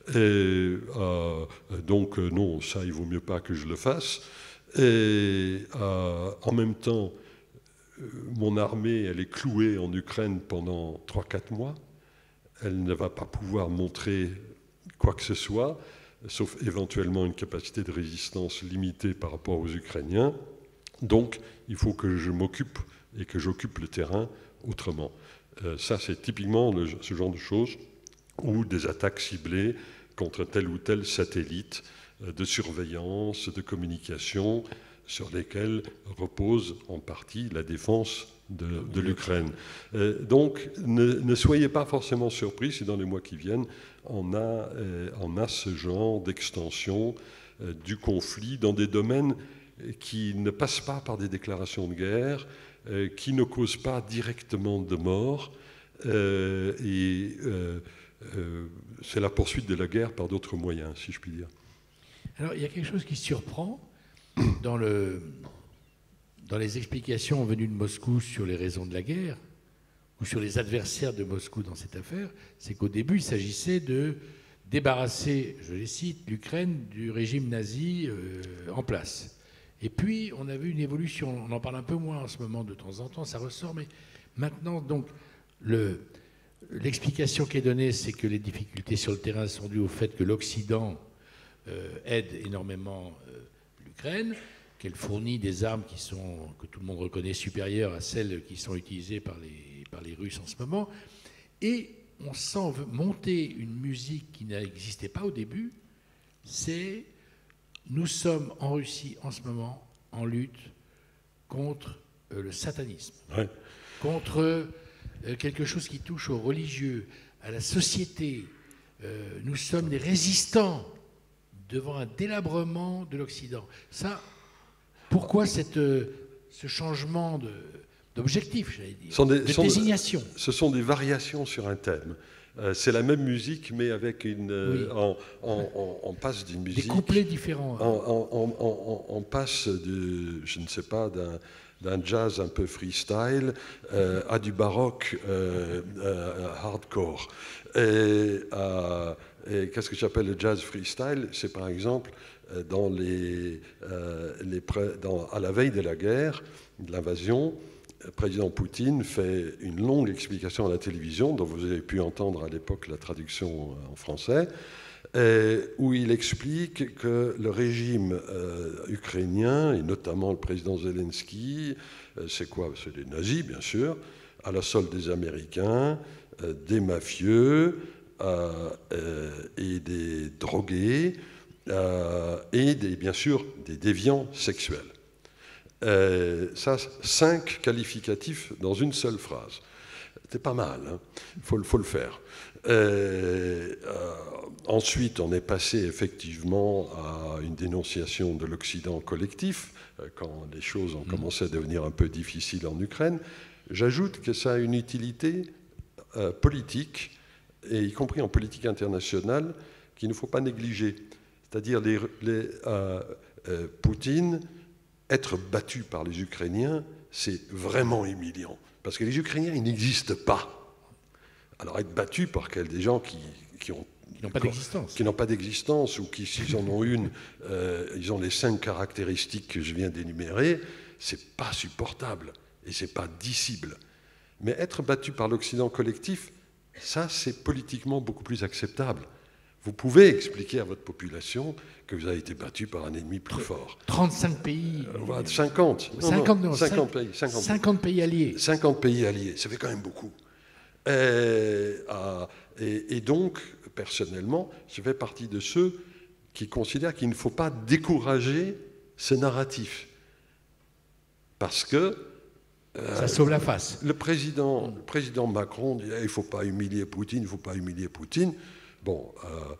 Donc non, ça, il vaut mieux pas que je le fasse. Et en même temps, mon armée, elle est clouée en Ukraine pendant 3-4 mois. Elle ne va pas pouvoir montrer quoi que ce soit, sauf éventuellement une capacité de résistance limitée par rapport aux Ukrainiens. Donc, il faut que je m'occupe et que j'occupe le terrain autrement. Ça, c'est typiquement ce genre de choses, ou des attaques ciblées contre tel ou tel satellite de surveillance, de communication, sur lesquels repose en partie la défense de l'Ukraine. Donc, ne soyez pas forcément surpris si dans les mois qui viennent, on a ce genre d'extension du conflit dans des domaines qui ne passent pas par des déclarations de guerre, qui ne causent pas directement de mort, c'est la poursuite de la guerre par d'autres moyens, si je puis dire. Alors, il y a quelque chose qui surprend dans les explications venues de Moscou sur les raisons de la guerre, ou sur les adversaires de Moscou dans cette affaire, c'est qu'au début, il s'agissait de débarrasser, je les cite, l'Ukraine du régime nazi en place. Et puis, on a vu une évolution. On en parle un peu moins en ce moment, de temps en temps, ça ressort, mais maintenant, donc, l'explication qui est donnée, c'est que les difficultés sur le terrain sont dues au fait que l'Occident aide énormément l'Ukraine, qu'elle fournit des armes que tout le monde reconnaît supérieures à celles qui sont utilisées par les Russes en ce moment. Et on sent monter une musique qui n'existait pas au début, c'est nous sommes en Russie en ce moment en lutte contre le satanisme, ouais, contre quelque chose qui touche aux religieux, à la société. Nous sommes des résistants devant un délabrement de l'Occident. Ça, pourquoi ce changement d'objectif, j'allais dire, de désignation? Ce sont des variations sur un thème. C'est la même musique, mais avec une. Oui. On passe d'une musique. Des couplets différents. On passe je ne sais pas, d'un jazz un peu freestyle à du baroque hardcore. Et qu'est-ce que j'appelle le jazz freestyle? C'est par exemple à la veille de la guerre, de l'invasion. Le président Poutine fait une longue explication à la télévision, dont vous avez pu entendre à l'époque la traduction en français, où il explique que le régime ukrainien, et notamment le président Zelensky, c'est quoi? C'est des nazis, bien sûr, à la solde des Américains, des mafieux et des drogués, et bien sûr des déviants sexuels. Ça, 5 qualificatifs dans une seule phrase. C'est pas mal, hein. Faut le faire. Ensuite, on est passé effectivement à une dénonciation de l'Occident collectif, quand les choses ont commencé à devenir un peu difficiles en Ukraine. J'ajoute que ça a une utilité politique, et y compris en politique internationale, qu'il ne faut pas négliger. C'est-à-dire Poutine... Être battu par les Ukrainiens, c'est vraiment humiliant. Parce que les Ukrainiens, ils n'existent pas. Alors être battu par des gens qui n'ont pas d'existence. Qui n'ont pas d'existence, ou qui, s'ils en ont une, ils ont les 5 caractéristiques que je viens d'énumérer, c'est pas supportable et c'est pas dissible. Mais être battu par l'Occident collectif, ça, c'est politiquement beaucoup plus acceptable. Vous pouvez expliquer à votre population que vous avez été battu par un ennemi plus fort. 35 pays. 50. 50 pays alliés. 50 pays alliés, ça fait quand même beaucoup. Et donc, personnellement, je fais partie de ceux qui considèrent qu'il ne faut pas décourager ce narratif. Parce que... ça sauve la face. Le président Macron dit il ne faut pas humilier Poutine, il ne faut pas humilier Poutine. Bon,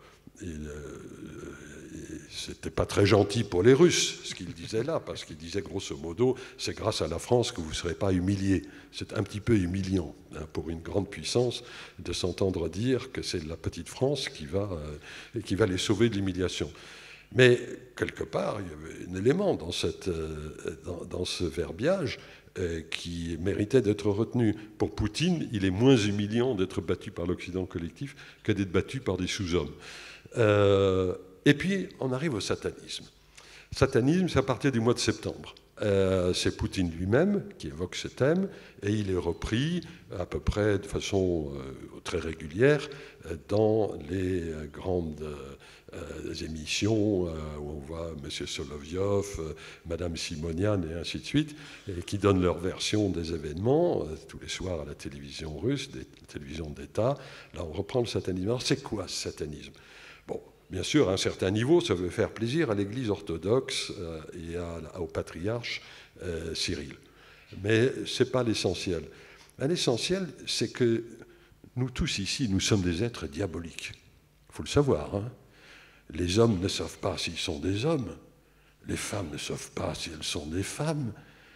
c'était pas très gentil pour les Russes, ce qu'il disait là, parce qu'il disait grosso modo, c'est grâce à la France que vous ne serez pas humiliés. C'est un petit peu humiliant, hein, pour une grande puissance de s'entendre dire que c'est la petite France qui va les sauver de l'humiliation. Mais quelque part, il y avait un élément dans ce verbiage qui méritait d'être retenu. Pour Poutine, il est moins humiliant d'être battu par l'Occident collectif que d'être battu par des sous-hommes. Et puis, on arrive au satanisme. Satanisme, c'est à partir du mois de septembre. C'est Poutine lui-même qui évoque ce thème, et il est repris à peu près de façon très régulière dans les grandes émissions où on voit M. Solovyov, Mme Simonian et ainsi de suite, et qui donnent leur version des événements tous les soirs à la télévision russe, des télévisions d'État. Là, on reprend le satanisme. Alors, c'est quoi ce satanisme? Bon, bien sûr, à un certain niveau, ça veut faire plaisir à l'Église orthodoxe et au patriarche Cyril. Mais ce n'est pas l'essentiel. L'essentiel, c'est que nous tous ici, nous sommes des êtres diaboliques. Il faut le savoir. Hein. Les hommes ne savent pas s'ils sont des hommes. Les femmes ne savent pas si elles sont des femmes.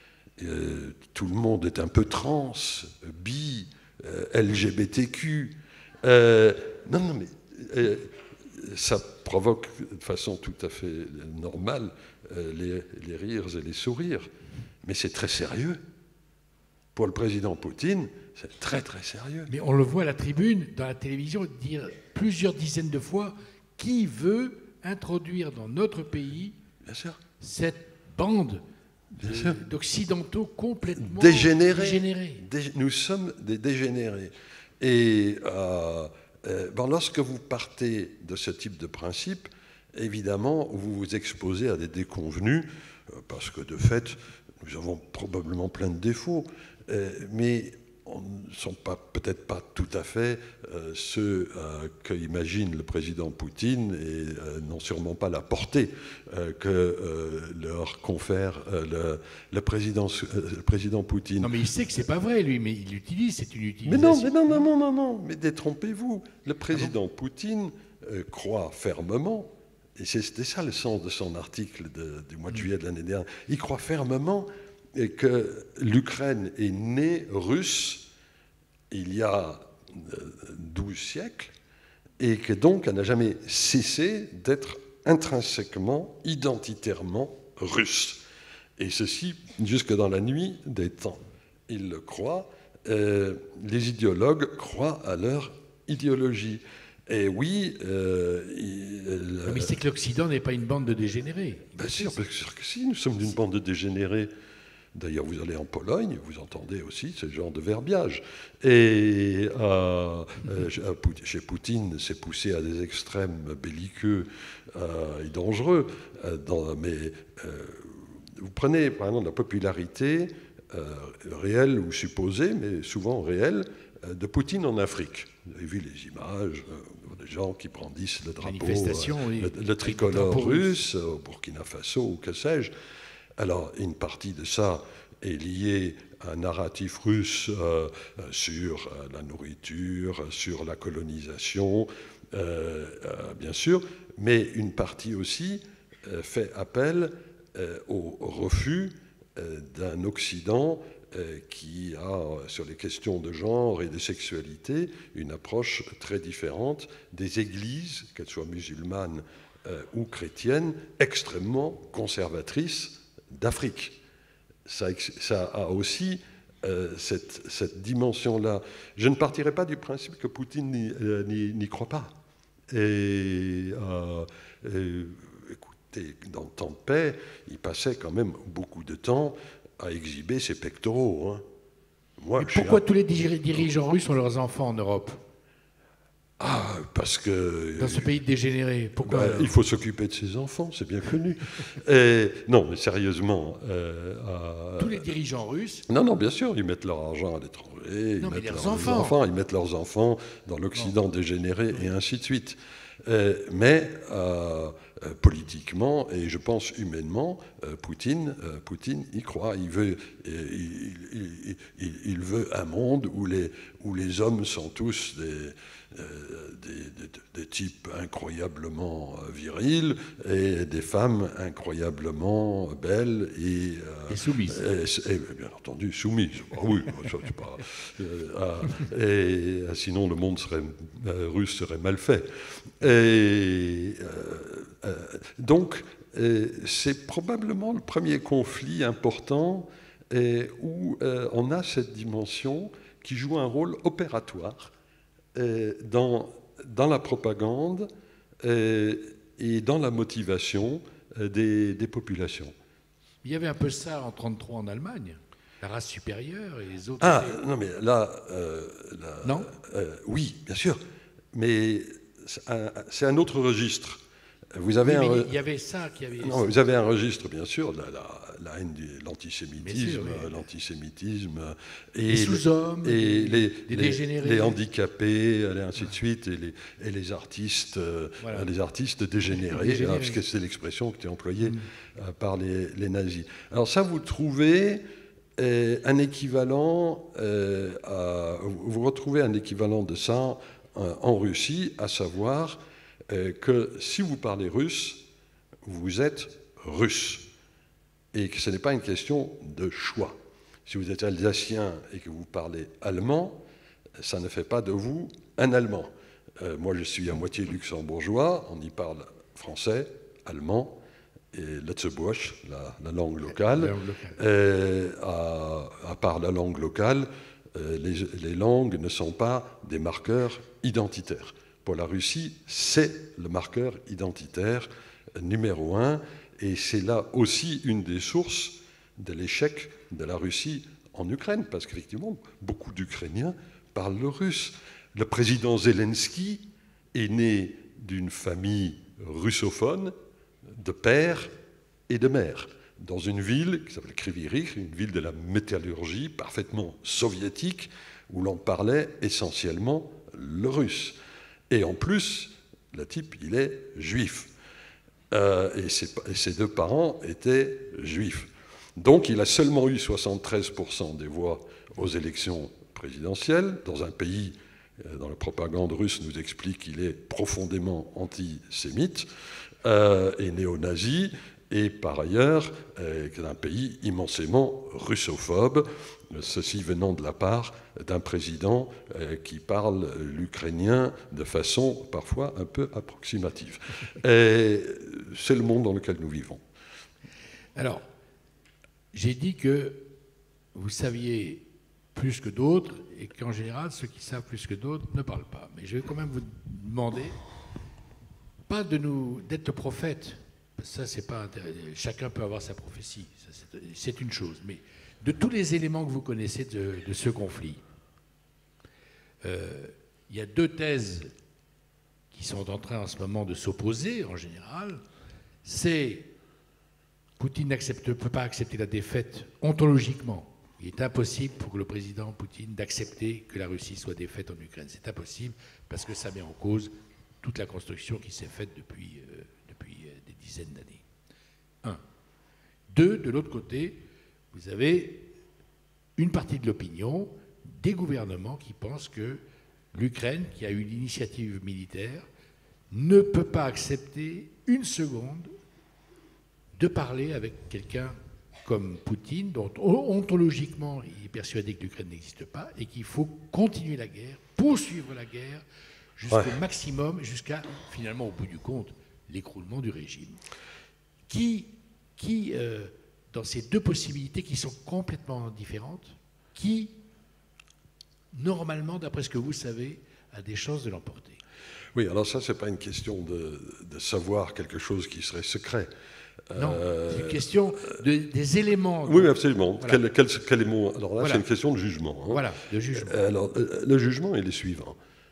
Tout le monde est un peu trans, bi, LGBTQ. Non, mais ça provoque de façon tout à fait normale les rires et les sourires. Mais c'est très sérieux. Pour le président Poutine, c'est très très sérieux. Mais on le voit à la tribune, dans la télévision, dire plusieurs dizaines de fois qui veut introduire dans notre pays Bien sûr. cette bande d'occidentaux complètement dégénérés. Nous sommes des dégénérés. Et lorsque vous partez de ce type de principe, évidemment, vous vous exposez à des déconvenus, parce que de fait, nous avons probablement plein de défauts, mais on ne sont peut-être pas tout à fait ceux qu'imagine le président Poutine et n'ont sûrement pas la portée que leur confère le président Poutine. Non, mais il sait que c'est pas vrai, lui, mais il l'utilise, c'est une utilisation. Mais non, mais détrompez-vous. Le président Poutine croit fermement, et c'était ça le sens de son article du mois de juillet de l'année dernière, il croit fermement que l'Ukraine est née russe il y a 12 siècles et que donc elle n'a jamais cessé d'être intrinsèquement, identitairement russe. Et ceci jusque dans la nuit des temps. Il le croit. Les idéologues croient à leur idéologie. Et oui... mais c'est que l'Occident n'est pas une bande de dégénérés. Bien sûr que si, nous sommes une bande de dégénérés. D'ailleurs, vous allez en Pologne, vous entendez aussi ce genre de verbiage. Et chez Poutine, c'est poussé à des extrêmes belliqueux et dangereux. Mais vous prenez, par exemple, la popularité réelle ou supposée, mais souvent réelle, de Poutine en Afrique. Vous avez vu les images des gens qui brandissent le drapeau, le tricolore russe, au Burkina Faso, ou que sais-je. Alors, une partie de ça est liée à un narratif russe sur la nourriture, sur la colonisation, bien sûr, mais une partie aussi fait appel au refus d'un Occident qui a, sur les questions de genre et de sexualité, une approche très différente des églises, qu'elles soient musulmanes ou chrétiennes, extrêmement conservatrices d'Afrique. Ça a aussi cette dimension-là. Je ne partirai pas du principe que Poutine n'y croit pas. Et écoutez, dans le temps de paix, il passait quand même beaucoup de temps à exhiber ses pectoraux. Hein. Mais pourquoi tous les dirigeants russes ont leurs enfants en Europe ? Parce que... Dans ce pays dégénéré, pourquoi il faut s'occuper de ses enfants, c'est bien connu. Non, mais sérieusement... tous les dirigeants russes... Non, bien sûr, ils mettent leur argent à l'étranger, ils mettent leurs enfants. Ils mettent leurs enfants dans l'Occident dégénéré, et ainsi de suite. Mais politiquement, et je pense humainement, Poutine y croit. Il veut un monde où les hommes sont tous des types incroyablement virils et des femmes incroyablement belles et soumises. Et bien entendu soumises. Oui, ça, c'est pas. Sinon, le monde russe serait mal fait. Donc, c'est probablement le premier conflit important où on a cette dimension qui joue un rôle opératoire dans la propagande et dans la motivation des populations. Il y avait un peu ça en 1933 en Allemagne, la race supérieure et les autres... Non, mais là... non oui, bien sûr, mais c'est un autre registre. Vous avez il y avait ça qui avait... Non, vous avez un registre, bien sûr, la haine de l'antisémitisme, et les sous-hommes, et les dégénérés, les handicapés, et ainsi de suite, et les artistes, les artistes dégénérés, parce que c'est l'expression qui était employée par les nazis. Alors ça, vous trouvez un équivalent, vous retrouvez un équivalent de ça en Russie, à savoir que si vous parlez russe, vous êtes russe, et que ce n'est pas une question de choix. Si vous êtes alsacien et que vous parlez allemand, ça ne fait pas de vous un Allemand. Moi, je suis à moitié luxembourgeois, on y parle français, allemand, et Letzebusch, la langue locale. À part la langue locale, les langues ne sont pas des marqueurs identitaires. Pour la Russie, c'est le marqueur identitaire numéro un, et c'est là aussi une des sources de l'échec de la Russie en Ukraine, parce qu'effectivement, beaucoup d'Ukrainiens parlent le russe. Le président Zelensky est né d'une famille russophone de père et de mère, dans une ville qui s'appelle Kryvyi Rih, une ville de la métallurgie parfaitement soviétique, où l'on parlait essentiellement le russe. Et en plus, le type, il est juif. Et ses deux parents étaient juifs. Donc il a seulement eu 73% des voix aux élections présidentielles, dans un pays dont la propagande russe nous explique qu'il est profondément antisémite et néo-nazi, et par ailleurs un pays immensément russophobe, ceci venant de la part d'un président qui parle l'ukrainien de façon parfois un peu approximative. Et c'est le monde dans lequel nous vivons. Alors, j'ai dit que vous saviez plus que d'autres et qu'en général, ceux qui savent plus que d'autres ne parlent pas. Mais je vais quand même vous demander, pas d'être prophète. Ça, c'est pas intéressant. Chacun peut avoir sa prophétie, c'est une chose. Mais de tous les éléments que vous connaissez de ce conflit, il y a deux thèses qui sont en train en ce moment de s'opposer en général. C'est Poutine ne peut pas accepter la défaite ontologiquement. Il est impossible pour le président Poutine d'accepter que la Russie soit défaite en Ukraine. C'est impossible parce que ça met en cause toute la construction qui s'est faite depuis des dizaines d'années. Un. Deux, de l'autre côté, vous avez une partie de l'opinion, des gouvernements qui pensent que l'Ukraine, qui a eu l'initiative militaire, ne peut pas accepter une seconde de parler avec quelqu'un comme Poutine, dont ontologiquement il est persuadé que l'Ukraine n'existe pas et qu'il faut continuer la guerre, poursuivre la guerre jusqu'au maximum, jusqu'à, finalement, au bout du compte, l'écroulement du régime. Dans ces deux possibilités qui sont complètement différentes, qui, normalement, d'après ce que vous savez, a des chances de l'emporter? Oui, alors ça, ce n'est pas une question de savoir quelque chose qui serait secret. Non, c'est une question des éléments. Oui, absolument. Voilà. Quel élément? Alors là, voilà. C'est une question de jugement. Hein. Voilà, de jugement. Alors, le jugement est le suivant.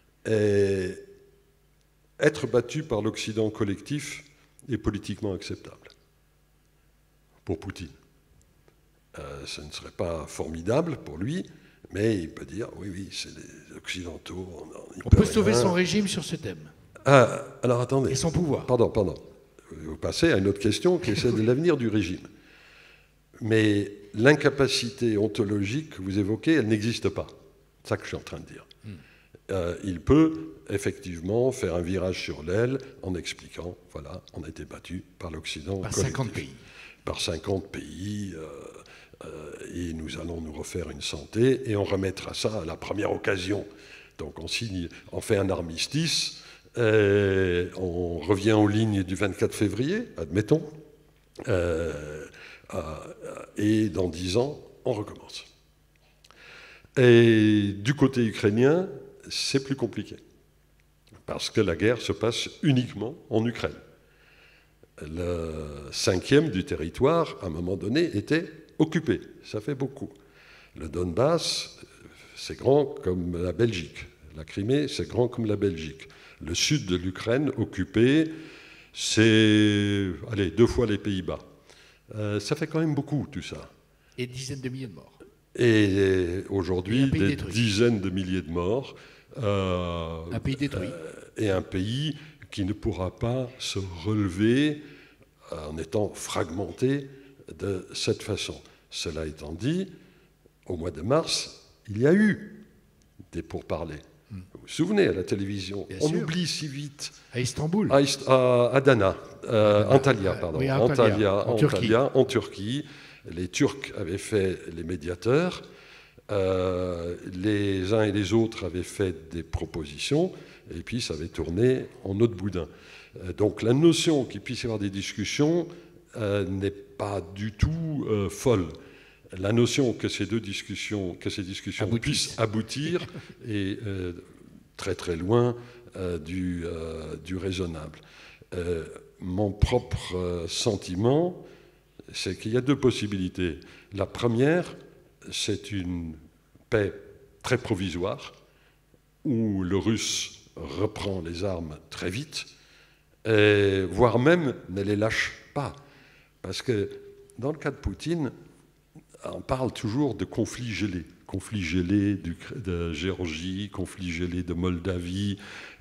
Être battu par l'Occident collectif est politiquement acceptable pour Poutine. Ce ne serait pas formidable pour lui, mais il peut dire, oui, c'est les Occidentaux. On peut sauver son régime sur ce thème. Ah, alors attendez. Et son pouvoir. Pardon. Vous passez à une autre question qui est celle de l'avenir du régime. Mais l'incapacité ontologique que vous évoquez, elle n'existe pas. C'est ça que je suis en train de dire. Il peut effectivement faire un virage sur l'aile en expliquant, voilà, on a été battu par l'Occident par collectif. 50 pays. Par 50 pays, et nous allons nous refaire une santé, et on remettra ça à la première occasion. Donc on fait un armistice, on revient aux lignes du 24 février, admettons, et dans 10 ans, on recommence. Et du côté ukrainien, c'est plus compliqué, parce que la guerre se passe uniquement en Ukraine. Le 5e du territoire, à un moment donné, était occupé. Ça fait beaucoup. Le Donbass, c'est grand comme la Belgique. La Crimée, c'est grand comme la Belgique. Le sud de l'Ukraine, occupé, c'est 2 fois les Pays-Bas. Ça fait quand même beaucoup, tout ça. Et dizaines de milliers de morts. Et aujourd'hui, des détruit. Dizaines de milliers de morts. Un pays détruit. Et un pays qui ne pourra pas se relever en étant fragmenté de cette façon. Cela étant dit, au mois de mars, il y a eu des pourparlers. Vous vous souvenez, à la télévision, Bien on sûr. oublie si vite. À Istanbul. À Adana, Antalya, pardon. Oui, Antalya, En Turquie. Les Turcs avaient fait les médiateurs. Les uns et les autres avaient fait des propositions, et puis ça avait tourné en eau de boudin. Donc la notion qu'il puisse y avoir des discussions n'est pas du tout folle. La notion que ces discussions puissent aboutir est très très loin du raisonnable. Mon propre sentiment, c'est qu'il y a deux possibilités. La première, c'est une paix très provisoire, où le Russe reprend les armes très vite, voire même ne les lâche pas. Parce que dans le cas de Poutine, on parle toujours de conflits gelés. Conflit gelé de Géorgie, conflit gelé de Moldavie,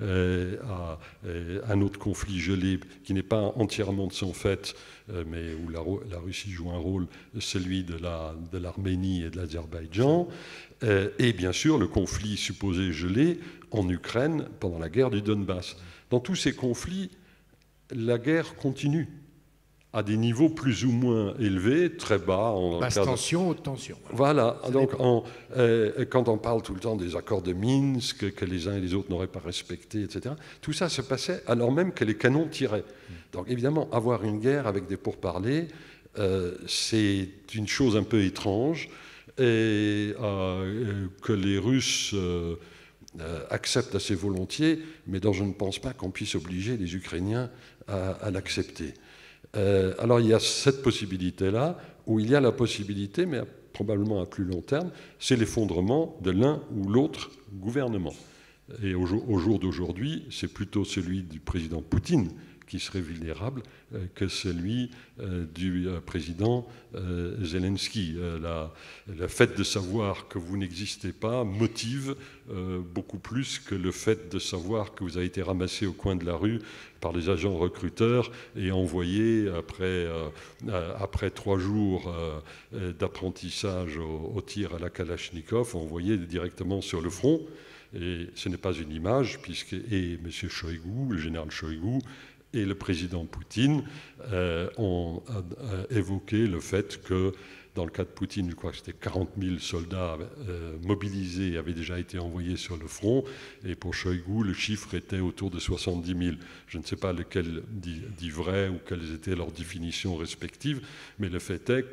un autre conflit gelé qui n'est pas entièrement de son fait, mais où la Russie joue un rôle, celui de l'Arménie et de l'Azerbaïdjan, et bien sûr le conflit supposé gelé en Ukraine pendant la guerre du Donbass. Dans tous ces conflits, la guerre continue à des niveaux plus ou moins élevés, très bas. Basse tension, haute tension. Voilà. Donc, quand on parle tout le temps des accords de Minsk, que les uns et les autres n'auraient pas respectés, etc., tout ça se passait alors même que les canons tiraient. Donc, évidemment, avoir une guerre avec des pourparlers, c'est une chose un peu étrange, et que les Russes acceptent assez volontiers, mais dont je ne pense pas qu'on puisse obliger les Ukrainiens à l'accepter. Alors il y a cette possibilité-là, où il y a la possibilité, mais probablement à plus long terme, c'est l'effondrement de l'un ou l'autre gouvernement. Et au jour d'aujourd'hui, c'est plutôt celui du président Poutine qui serait vulnérable que celui du président Zelensky. Le fait de savoir que vous n'existez pas motive beaucoup plus que le fait de savoir que vous avez été ramassé au coin de la rue par les agents recruteurs et envoyé après 3 jours d'apprentissage au tir à la Kalachnikov, envoyé directement sur le front. Et ce n'est pas une image, et M. Shoigu, le général Shoigu, et le président Poutine ont évoqué le fait que, dans le cas de Poutine, je crois que c'était 40 000 soldats mobilisés avaient déjà été envoyés sur le front, et pour Shoigu, le chiffre était autour de 70 000. Je ne sais pas lequel dit vrai ou quelles étaient leurs définitions respectives, mais le fait est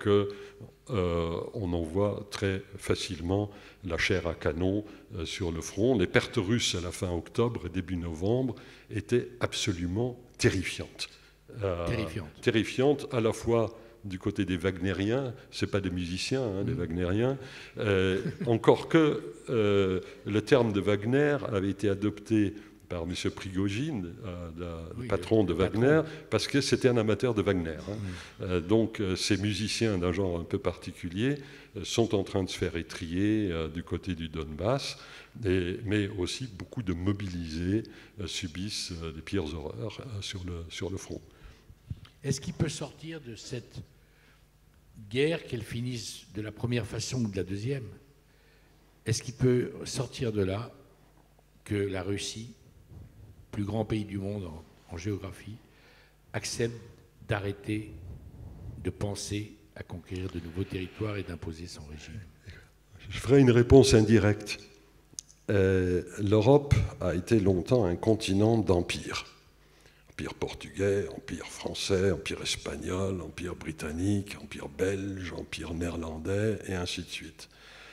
qu'on envoie très facilement la chair à canon sur le front. Les pertes russes à la fin octobre et début novembre étaient absolument terrifiantes. Terrifiantes à la fois du côté des Wagnériens, ce n'est pas des musiciens, les Wagnériens, encore que le terme de Wagner avait été adopté par M. Prigogine, le patron de Wagner, parce que c'était un amateur de Wagner. Donc ces musiciens d'un genre un peu particulier sont en train de se faire étriller du côté du Donbass, mais aussi beaucoup de mobilisés subissent les pires horreurs sur le front. Est-ce qu'il peut sortir de cette guerre, qu'elle finisse de la première façon ou de la deuxième? Est-ce qu'il peut sortir de là que la Russie, plus grand pays du monde en géographie, accepte d'arrêter de penser à conquérir de nouveaux territoires et d'imposer son régime? Je ferai une réponse indirecte. L'Europe a été longtemps un continent d'empires. Empire portugais, empire français, empire espagnol, empire britannique, empire belge, empire néerlandais, et ainsi de suite.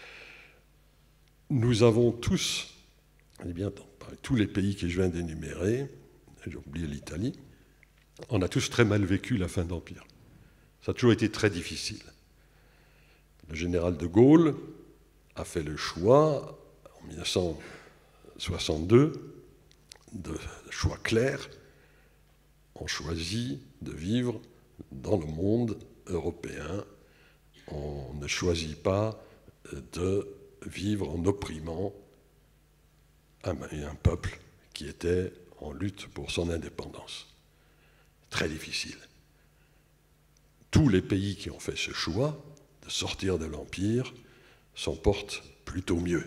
Nous avons tous, tous les pays que je viens d'énumérer, j'ai oublié l'Italie, on a tous très mal vécu la fin d'empire. Ça a toujours été très difficile. Le général de Gaulle a fait le choix, en 1962, de choix clair. On choisit de vivre dans le monde européen. On ne choisit pas de vivre en opprimant un peuple qui était en lutte pour son indépendance. Très difficile. Tous les pays qui ont fait ce choix de sortir de l'Empire s'en porte plutôt mieux.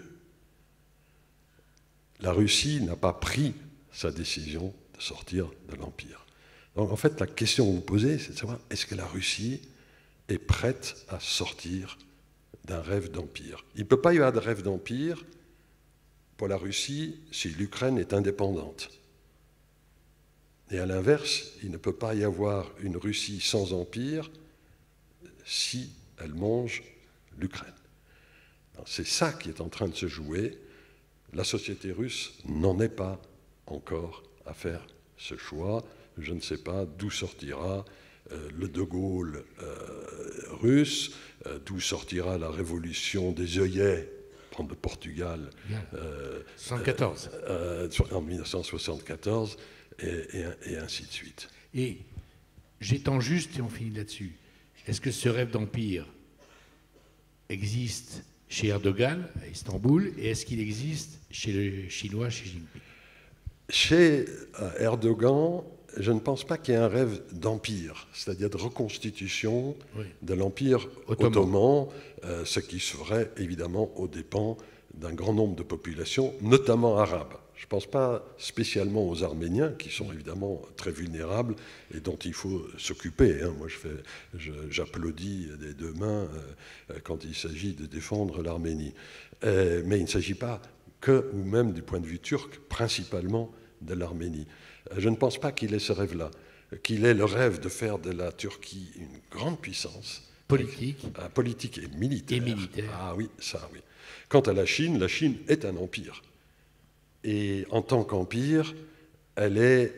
La Russie n'a pas pris sa décision de sortir de l'Empire. Donc en fait, la question que vous posez, c'est de savoir, est-ce que la Russie est prête à sortir d'un rêve d'empire? Il ne peut pas y avoir de rêve d'empire pour la Russie si l'Ukraine est indépendante. Et à l'inverse, il ne peut pas y avoir une Russie sans empire si elle mange l'Ukraine. C'est ça qui est en train de se jouer. La société russe n'en est pas encore à faire ce choix. Je ne sais pas d'où sortira le De Gaulle russe, d'où sortira la révolution des œillets de Portugal 74. En 1974, et ainsi de suite. Et j'étends juste, et on finit là-dessus, est-ce que ce rêve d'empire existe chez Erdogan, à Istanbul, et est-ce qu'il existe chez le Chinois, Xi Jinping? Chez Erdogan, je ne pense pas qu'il y ait un rêve d'empire, c'est-à-dire de reconstitution de l'empire ottoman, ce qui se ferait évidemment aux dépens d'un grand nombre de populations, notamment arabes. Je ne pense pas spécialement aux Arméniens, qui sont évidemment très vulnérables et dont il faut s'occuper. Moi, j'applaudis des deux mains quand il s'agit de défendre l'Arménie. Mais il ne s'agit pas que, ou même du point de vue turc, principalement de l'Arménie. Je ne pense pas qu'il ait ce rêve-là, qu'il ait le rêve de faire de la Turquie une grande puissance. Politique. Politique et militaire. Et militaire. Ah oui, ça oui. Quant à la Chine est un empire. Et en tant qu'empire, elle est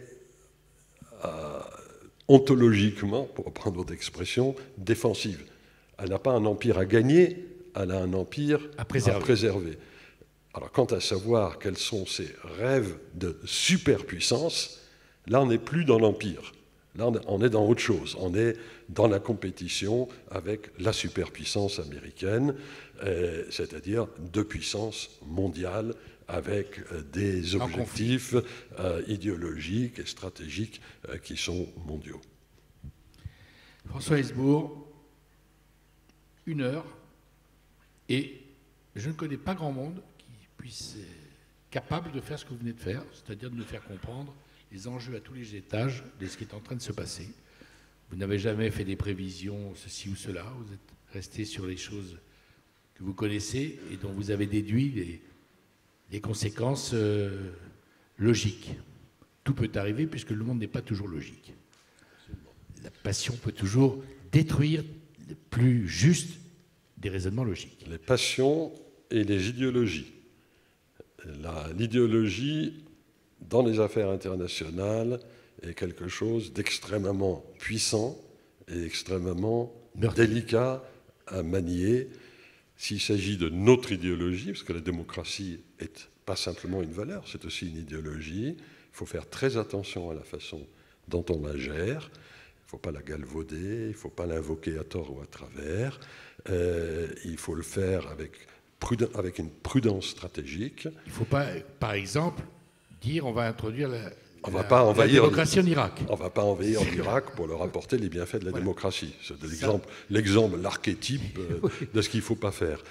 ontologiquement, pour reprendre votre expression, défensive. Elle n'a pas un empire à gagner, elle a un empire à préserver. Alors, quant à savoir quels sont ses rêves de superpuissance, là, on n'est plus dans l'empire. Là, on est dans autre chose. On est dans la compétition avec la superpuissance américaine, c'est-à-dire deux puissances mondiales avec des objectifs idéologiques et stratégiques qui sont mondiaux. François Hesbourg, 1 heure, et je ne connais pas grand monde qui puisse être capable de faire ce que vous venez de faire, c'est-à-dire de nous faire comprendre les enjeux à tous les étages de ce qui est en train de se passer. Vous n'avez jamais fait des prévisions, ceci ou cela, vous êtes resté sur les choses que vous connaissez et dont vous avez déduit les conséquences logiques. Tout peut arriver puisque le monde n'est pas toujours logique. La passion peut toujours détruire le plus juste des raisonnements logiques. Les passions et les idéologies. L'idéologie dans les affaires internationales est quelque chose d'extrêmement puissant et extrêmement délicat à manier. S'il s'agit de notre idéologie, parce que la démocratie n'est pas simplement une valeur, c'est aussi une idéologie, il faut faire très attention à la façon dont on la gère. Il ne faut pas la galvauder, il ne faut pas l'invoquer à tort ou à travers. Il faut le faire avec une prudence stratégique. Il ne faut pas, par exemple, dire on va introduire la démocratie en Irak. On ne va pas envahir l'Irak pour leur apporter les bienfaits de la démocratie. C'est l'exemple, l'archétype de ce qu'il ne faut pas faire.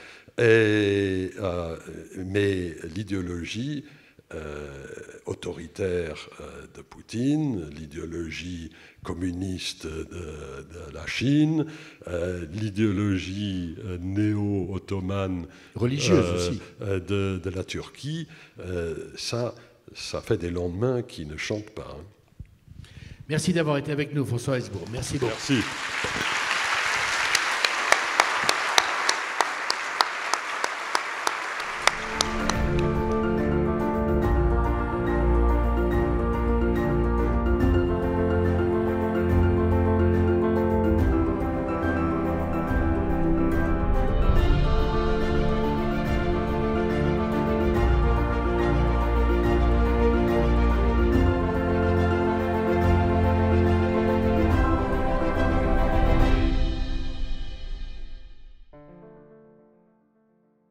Mais l'idéologie autoritaire de Poutine, l'idéologie communiste de la Chine, l'idéologie néo-ottomane religieuse aussi de la Turquie, ça fait des lendemains qui ne chantent pas. Merci d'avoir été avec nous, François Hesbourg. Merci beaucoup. Merci.